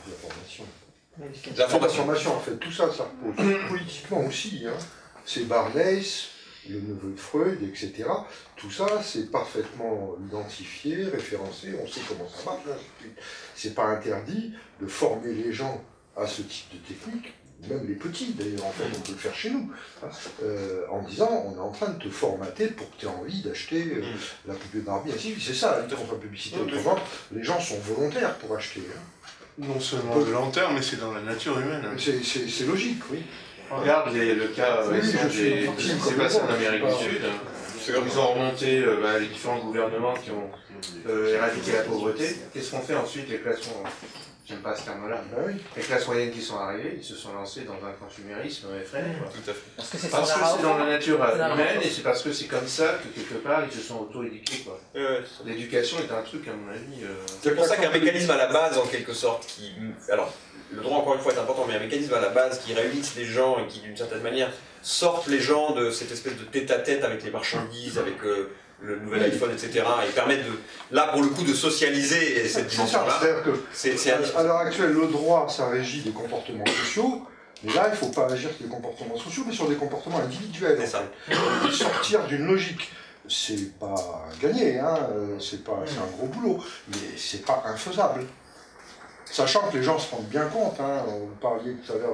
[SPEAKER 8] La formation, en fait, tout ça, ça repose politiquement aussi. Hein. C'est Barnès, le neveu de Freud, etc. Tout ça, c'est parfaitement identifié, référencé, on sait comment ça marche. C'est pas interdit de former les gens à ce type de technique, même les petits d'ailleurs, en fait, on peut le faire chez nous, hein, en disant, on est en train de te formater pour que tu aies envie d'acheter la poupée Barbie, ainsi. C'est ça, la contre-publicité. Autrement, les gens sont volontaires pour acheter. Hein.
[SPEAKER 5] Non seulement volontaire, mais c'est dans la nature humaine.
[SPEAKER 8] C'est logique, oui.
[SPEAKER 5] Regarde le cas récent qui s'est passé en Amérique du Sud. Ils ont remonté les différents gouvernements qui ont éradiqué la pauvreté. Qu'est-ce qu'on fait ensuite, les classes j'aime pas ce terme-là.
[SPEAKER 8] Ben oui.
[SPEAKER 5] Les classes moyennes qui sont arrivées, ils se sont lancés dans un consumérisme effréné.
[SPEAKER 2] Tout à fait.
[SPEAKER 3] Parce que c'est
[SPEAKER 5] Parce que c'est dans la nature
[SPEAKER 3] Standard
[SPEAKER 5] humaine
[SPEAKER 3] House.
[SPEAKER 5] et c'est parce que c'est comme ça que quelque part ils se sont auto-éduqués. L'éducation est un truc, à mon avis.
[SPEAKER 2] C'est pour ça qu'un mécanisme à la base, en quelque sorte, qui. Alors, le droit, encore une fois, est important, mais un mécanisme à la base qui réunisse les gens et qui, d'une certaine manière, sorte les gens de cette espèce de tête-à-tête avec les marchandises, avec le nouvel iPhone, etc. et permet de, là, pour le coup, de socialiser cette dimension-là.
[SPEAKER 8] C'est-à-dire que, à l'heure actuelle, le droit, ça régit des comportements sociaux. Mais là, il ne faut pas agir sur des comportements sociaux, mais sur des comportements individuels.
[SPEAKER 2] C'est ça.
[SPEAKER 8] Sortir d'une logique. C'est pas gagné, hein, c'est un gros boulot, mais c'est pas infaisable. Sachant que les gens se rendent bien compte, hein, on parlait tout à l'heure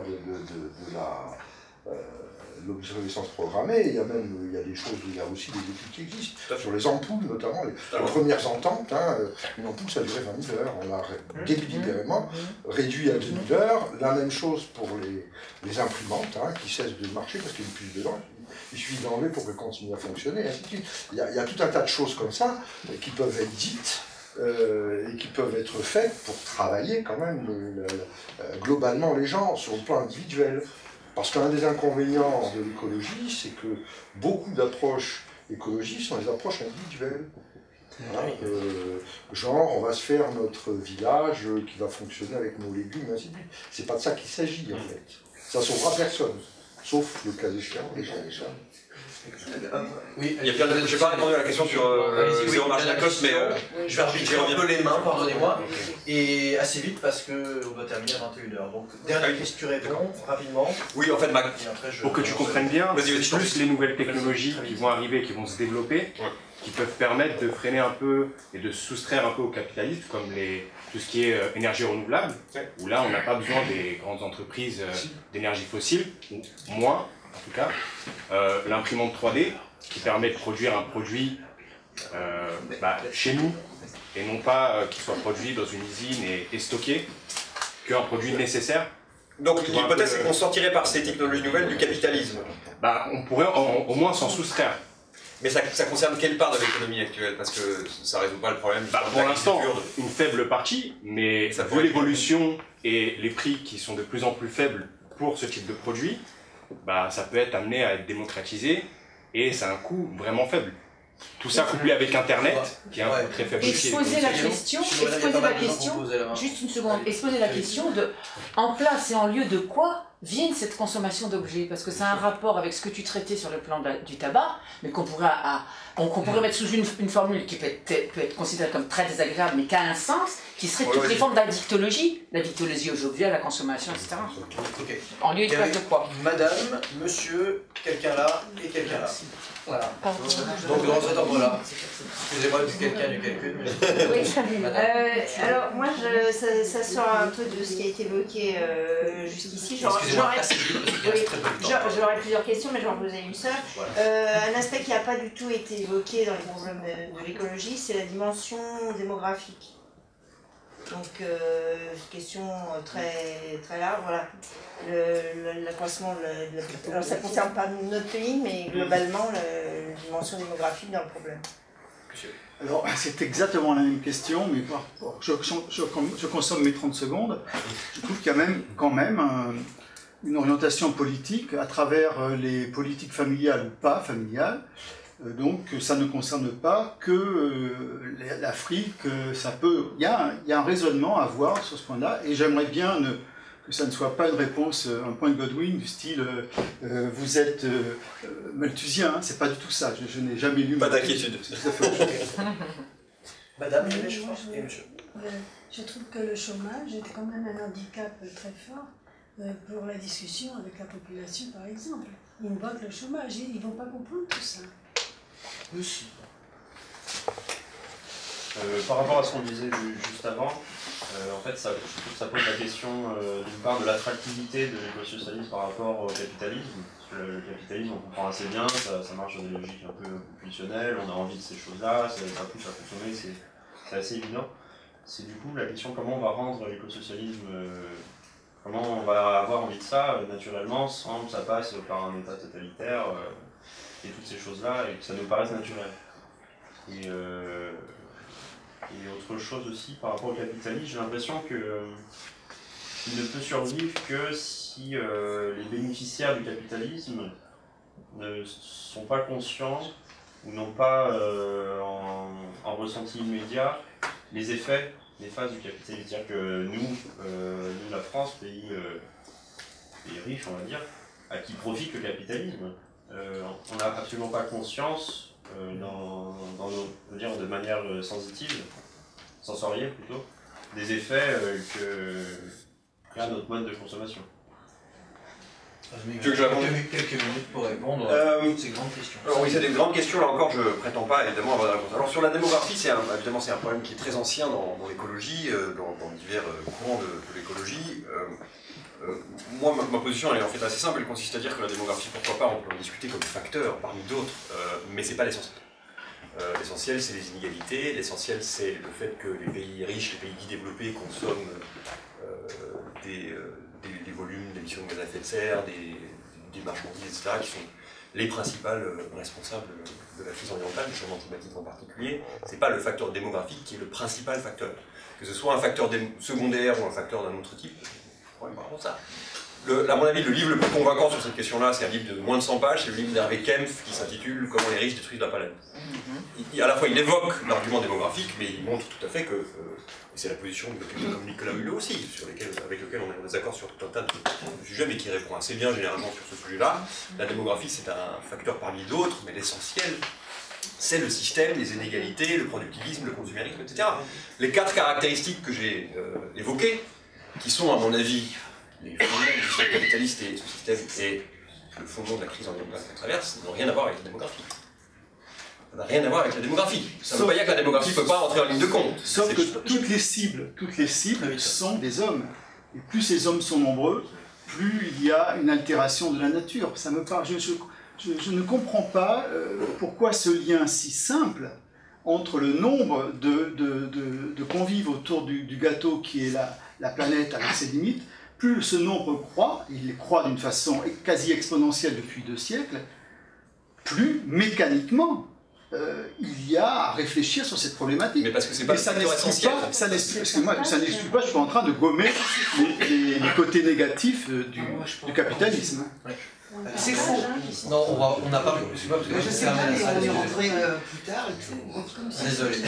[SPEAKER 8] de l'obsolescence programmée, il y a des choses, il y a aussi des études qui existent, sur les ampoules notamment, les premières ententes, hein, une ampoule ça durait 20 000 heures, on l'a délibérément réduit à 10 000 heures, la même chose pour les imprimantes, hein, qui cessent de marcher parce qu'il y a une puce dedans, il suffit d'enlever pour qu'elle continue à fonctionner, et ainsi de suite. Il y a tout un tas de choses comme ça qui peuvent être dites, et qui peuvent être faites pour travailler quand même globalement les gens sur le plan individuel. Parce qu'un des inconvénients de l'écologie, c'est que beaucoup d'approches écologistes sont des approches individuelles. Voilà, genre, on va se faire notre village qui va fonctionner avec nos légumes, et ainsi de suite. C'est pas de ça qu'il s'agit en fait. Ça sauvera personne, sauf le cas échéant, les gens échappent.
[SPEAKER 1] Oui,
[SPEAKER 2] il y a plein de... Je n'ai pas répondu à la question sur zéro marginal cost, mais
[SPEAKER 1] je vais arbitraire un peu les mains, pardonnez-moi, et assez vite parce qu'on doit terminer à 21h. Donc, dernière question, tu réponds rapidement.
[SPEAKER 2] Oui, en fait,
[SPEAKER 6] pour que tu comprennes bien, c'est plus les nouvelles technologies qui vont arriver, qui vont se développer, qui peuvent permettre de freiner un peu et de soustraire un peu au capitalisme, comme tout ce qui est énergie renouvelable, où là, on n'a pas besoin des grandes entreprises d'énergie fossile, ou moins. En tout cas, l'imprimante 3D qui permet de produire un produit chez nous et non pas qu'il soit produit dans une usine et stocké, qu'un produit nécessaire.
[SPEAKER 2] Donc l'hypothèse c'est qu'on sortirait par ces technologies nouvelles du capitalisme.
[SPEAKER 6] On pourrait au moins s'en soustraire.
[SPEAKER 2] Mais ça concerne quelle part de l'économie actuelle? Parce que ça ne résout pas le problème.
[SPEAKER 6] Pour l'instant, une faible partie, mais vu l'évolution et les prix qui sont de plus en plus faibles pour ce type de produit, ça peut être amené à être démocratisé et c'est un coût vraiment faible. Tout ça couplé avec Internet, qui est un coût très faible.
[SPEAKER 9] Exposer la question, juste une seconde, exposer la question de en place et en lieu de quoi vient cette consommation d'objets, parce que ça a un rapport avec ce que tu traitais sur le plan du tabac, mais qu'on pourrait mettre sous une formule qui peut être considérée comme très désagréable, mais qui a un sens, qui serait toutes les formes d'addictologie, l'addictologie aujourd'hui à la consommation, etc.
[SPEAKER 1] Okay.
[SPEAKER 9] En lieu et place de quoi?
[SPEAKER 1] Madame, monsieur, quelqu'un là et quelqu'un là. Voilà. Donc dans cet ordre-là. Excusez-moi du quelqu'un du quelqu'une.
[SPEAKER 10] Oui, alors moi ça sort un peu de ce qui a été évoqué jusqu'ici. J'aurais plusieurs questions, mais je vais en poser une seule. Un aspect qui n'a pas du tout été évoqué dans les problèmes de l'écologie, c'est la dimension démographique. Donc, question très, très large, voilà. L'accroissement, alors ça ne concerne pas notre pays, mais globalement, la dimension démographique dans le problème.
[SPEAKER 11] Alors, c'est exactement la même question, mais je consomme mes 30 secondes. Je trouve qu'il y a quand même une orientation politique à travers les politiques familiales ou pas familiales. Donc ça ne concerne pas que l'Afrique, il y a un raisonnement à avoir sur ce point-là, et j'aimerais bien que ça ne soit pas une réponse, un point de Godwin du style vous êtes malthusien, hein, c'est pas du tout ça, je n'ai jamais lu.
[SPEAKER 2] Pas d'inquiétude.
[SPEAKER 1] Madame, je pense, et monsieur.
[SPEAKER 12] Je trouve que le chômage est quand même un handicap très fort pour la discussion avec la population, par exemple. Ils votent le chômage, ils ne vont pas comprendre tout ça.
[SPEAKER 1] Oui.
[SPEAKER 13] Par rapport à ce qu'on disait juste avant, en fait, je trouve que ça pose la question d'une part de l'attractivité de l'écosocialisme par rapport au capitalisme. Parce que le capitalisme, on comprend assez bien, ça marche sur des logiques un peu pulsionnelles, on a envie de ces choses-là, ça pousse à consommer, c'est assez évident. C'est du coup la question comment on va rendre l'écosocialisme, comment on va avoir envie de ça naturellement sans que ça passe par un état totalitaire. Et toutes ces choses-là, et que ça nous paraisse naturel. Et Et autre chose aussi par rapport au capitalisme, j'ai l'impression qu'il ne peut survivre que si les bénéficiaires du capitalisme ne sont pas conscients ou n'ont pas en ressenti immédiat les effets néfastes du capitalisme. C'est-à-dire que nous, la France, pays riche, on va dire, à qui profite le capitalisme, on n'a absolument pas conscience, de manière sensitive, sensorielle plutôt, des effets qu'a notre mode de consommation.
[SPEAKER 1] Tu veux que quelques minutes pour répondre à ces grandes questions.
[SPEAKER 2] Alors oui, c'est des grandes questions, là encore, je ne prétends pas évidemment avoir la réponse. Alors sur la démographie, évidemment c'est un problème qui est très ancien dans l'écologie, dans divers courants de l'écologie. Moi, ma position elle est en fait assez simple, elle consiste à dire que la démographie, pourquoi pas, on peut en discuter comme facteur parmi d'autres, mais c'est pas l'essentiel. L'essentiel c'est les inégalités, l'essentiel c'est le fait que les pays riches, les pays développés consomment des volumes d'émissions de gaz à effet de serre, des marchandises, etc., qui sont les principales responsables de la crise orientale, du changement climatique en particulier. C'est pas le facteur démographique qui est le principal facteur. Que ce soit un facteur secondaire ou un facteur d'un autre type, ça. À mon avis, le livre le plus convaincant sur cette question-là, c'est un livre de moins de 100 pages, c'est le livre d'Hervé Kempf qui s'intitule « Comment les riches détruisent la planète ». À la fois, il évoque l'argument démographique, mais il montre tout à fait que, et c'est la position de quelqu'un comme Nicolas Hulot aussi, avec lequel on est en désaccord sur tout un tas de sujets, mais qui répond assez bien généralement sur ce sujet-là. La démographie, c'est un facteur parmi d'autres, mais l'essentiel, c'est le système, les inégalités, le productivisme, le consumérisme, etc. Les 4 caractéristiques que j'ai évoquées, qui sont, à mon avis, les fondements du système capitaliste et ce système et le fondement de la crise environnementale qu'on traverse, n'ont rien à voir avec la démographie. Ça n'a rien à voir avec la démographie. Ça ne veut pas dire que la démographie ne peut pas rentrer en ligne de compte.
[SPEAKER 11] Sauf que toutes les cibles sont des hommes. Et plus ces hommes sont nombreux, plus il y a une altération de la nature. Ça me parle. Je ne comprends pas pourquoi ce lien si simple entre le nombre de convives autour du gâteau qui est la planète avec ses limites. Plus ce nombre croît, il croît d'une façon quasi exponentielle depuis 2 siècles, plus mécaniquement il y a à réfléchir sur cette problématique.
[SPEAKER 2] Mais parce que c'est pas essentiel.
[SPEAKER 11] Ça n'exclut pas, je suis en train de gommer les côtés négatifs du capitalisme.
[SPEAKER 7] C'est faux.
[SPEAKER 1] Non, on n'a pas. Je sais pas, parce que
[SPEAKER 7] je sais pas, mais on y rentrer plus tard et tout.
[SPEAKER 1] Désolé.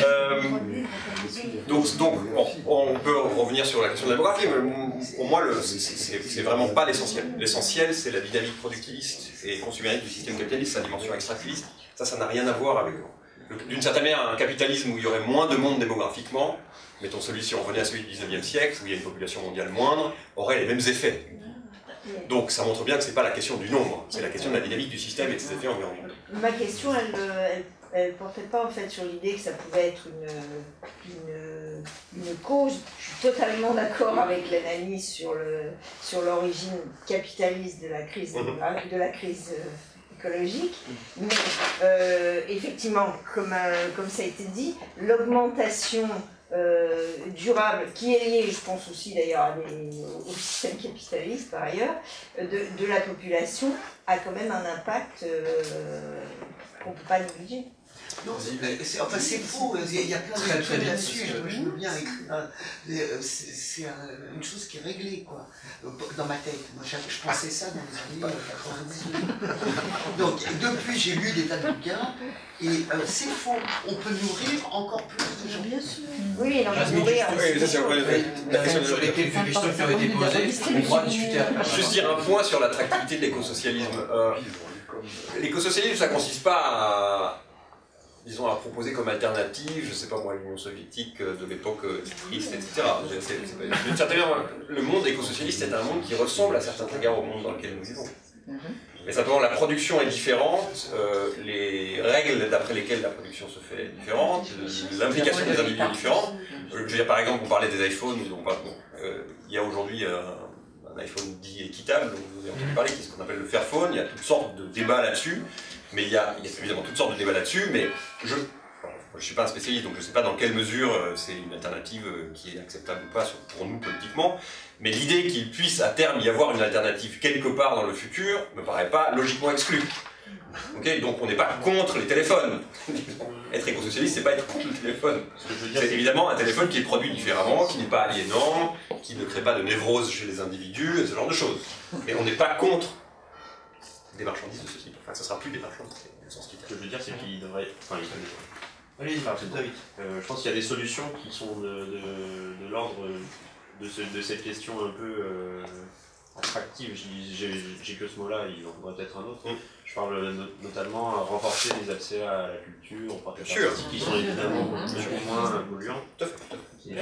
[SPEAKER 2] Donc on peut revenir sur la question de la démographie, mais pour moi, c'est vraiment pas l'essentiel. L'essentiel, c'est la dynamique productiviste et consumériste du système capitaliste, sa dimension extractiviste. Ça n'a rien à voir avec, d'une certaine manière, un capitalisme où il y aurait moins de monde démographiquement, mettons celui-ci, on revenait à celui du 19e siècle, où il y a une population mondiale moindre, aurait les mêmes effets. Donc ça montre bien que ce n'est pas la question du nombre, c'est la question de la dynamique du système et de ses effets environnementaux.
[SPEAKER 10] Ma question, elle portait pas en fait sur l'idée que ça pouvait être une cause. Je suis totalement d'accord avec l'analyse sur l'origine capitaliste de la crise, écologique. Mais effectivement, comme ça a été dit, l'augmentation durable, qui est lié, je pense aussi d'ailleurs au système capitaliste par ailleurs, de la population, a quand même un impact qu'on ne peut pas négliger.
[SPEAKER 7] Non, c'est faux, il y a plein de choses là-dessus, je veux bien écrire. C'est une chose qui est réglée, quoi, dans ma tête. Moi, je pensais ça dans les années 90. Donc, depuis, j'ai lu des tas de bouquins, et c'est faux. On peut nourrir encore plus de gens. Bien sûr.
[SPEAKER 10] Oui, on peut nourrir.
[SPEAKER 1] Sur les quelques questions qui ont été posées, on pourra discuter après.
[SPEAKER 2] Juste dire un point sur l'attractivité de l'écosocialisme. L'écosocialisme, ça ne consiste pas à proposer comme alternative, je ne sais pas moi, l'Union soviétique de l'époque triste, etc. D'une certaine manière, le monde écosocialiste est un monde qui ressemble à certains égards au monde dans lequel nous vivons. Mais simplement, la production est différente, les règles d'après lesquelles la production se fait est différente, l'implication des individus est différente. Je veux dire, par exemple, on parlait des iPhones, il y a aujourd'hui un iPhone dit équitable, dont vous avez entendu parler, qui est ce qu'on appelle le Fairphone, il y a toutes sortes de débats là-dessus. Mais il y a évidemment toutes sortes de débats là-dessus, mais je ne suis pas un spécialiste, donc je ne sais pas dans quelle mesure c'est une alternative qui est acceptable ou pas pour nous politiquement, mais l'idée qu'il puisse à terme y avoir une alternative quelque part dans le futur ne me paraît pas logiquement exclue. Okay, donc on n'est pas contre les téléphones. Être éco-socialiste, c'est pas être contre le téléphone. C'est évidemment un téléphone qui est produit différemment, qui n'est pas aliénant, qui ne crée pas de névrose chez les individus, et ce genre de choses. Mais on n'est pas contre des marchandises de ce type. Enfin, ça sera plus des marchandises, au sens littéral.
[SPEAKER 13] Ce que je veux dire, c'est qu'il devrait... Enfin,
[SPEAKER 1] allez, très vite.
[SPEAKER 13] Je pense qu'il y a des solutions qui sont de l'ordre de cette question un peu attractive. J'ai que ce mot-là, il en faudrait peut-être un autre. Je parle notamment à renforcer les accès à la culture, aux pratiques artistiques qui sont évidemment beaucoup moins polluants.
[SPEAKER 2] Tout à fait.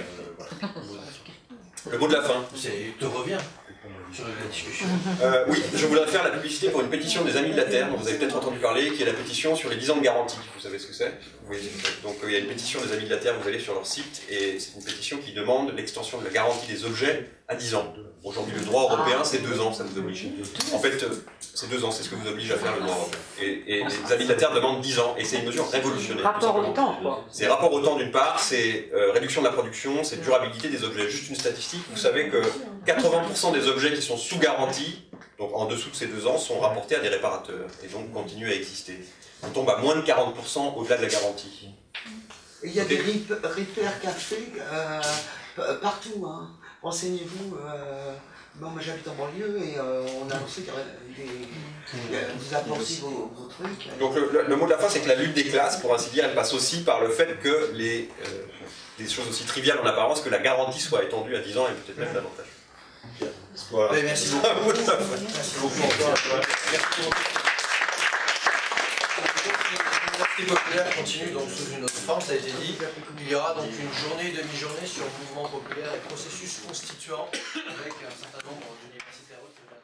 [SPEAKER 2] Le mot de la fin.
[SPEAKER 1] Te revient sur la discussion.
[SPEAKER 2] Oui, je voudrais faire la publicité pour une pétition des Amis de la Terre, dont vous avez peut-être entendu parler, qui est la pétition sur les 10 ans de garantie. Vous savez ce que c'est? Oui. Donc il y a une pétition des Amis de la Terre, vous allez sur leur site, et c'est une pétition qui demande l'extension de la garantie des objets à 10 ans. Aujourd'hui, le droit européen, c'est 2 ans, ça vous oblige. En fait, c'est 2 ans, c'est ce que vous oblige à faire le droit européen. Et les Amis de la Terre demandent 10 ans, et c'est une mesure révolutionnaire.
[SPEAKER 9] Rapport au temps, quoi.
[SPEAKER 2] C'est rapport au temps d'une part, c'est réduction de la production, c'est durabilité des objets. Juste une statistique, vous savez que 80% des objets qui sont sous garantie, donc en dessous de ces 2 ans, sont rapportés à des réparateurs, et donc continuent à exister. On tombe à moins de 40% au-delà de la garantie.
[SPEAKER 7] Il y a des repair cafés partout, hein. Renseignez-vous. Moi j'habite en banlieue et on a annoncé qu'il y aurait vous apportez vos trucs.
[SPEAKER 2] Donc le mot de la fin, c'est que la lutte des classes, pour ainsi dire, elle passe aussi par le fait que des choses aussi triviales en apparence, que la garantie soit étendue à 10 ans et peut-être même davantage. Voilà.
[SPEAKER 1] Oui, merci beaucoup. Merci beaucoup. L'Université populaire continue donc sous une autre forme, ça a été dit. Il y aura donc une journée, demi-journée sur le mouvement populaire et processus constituant avec un certain nombre d'universitaires.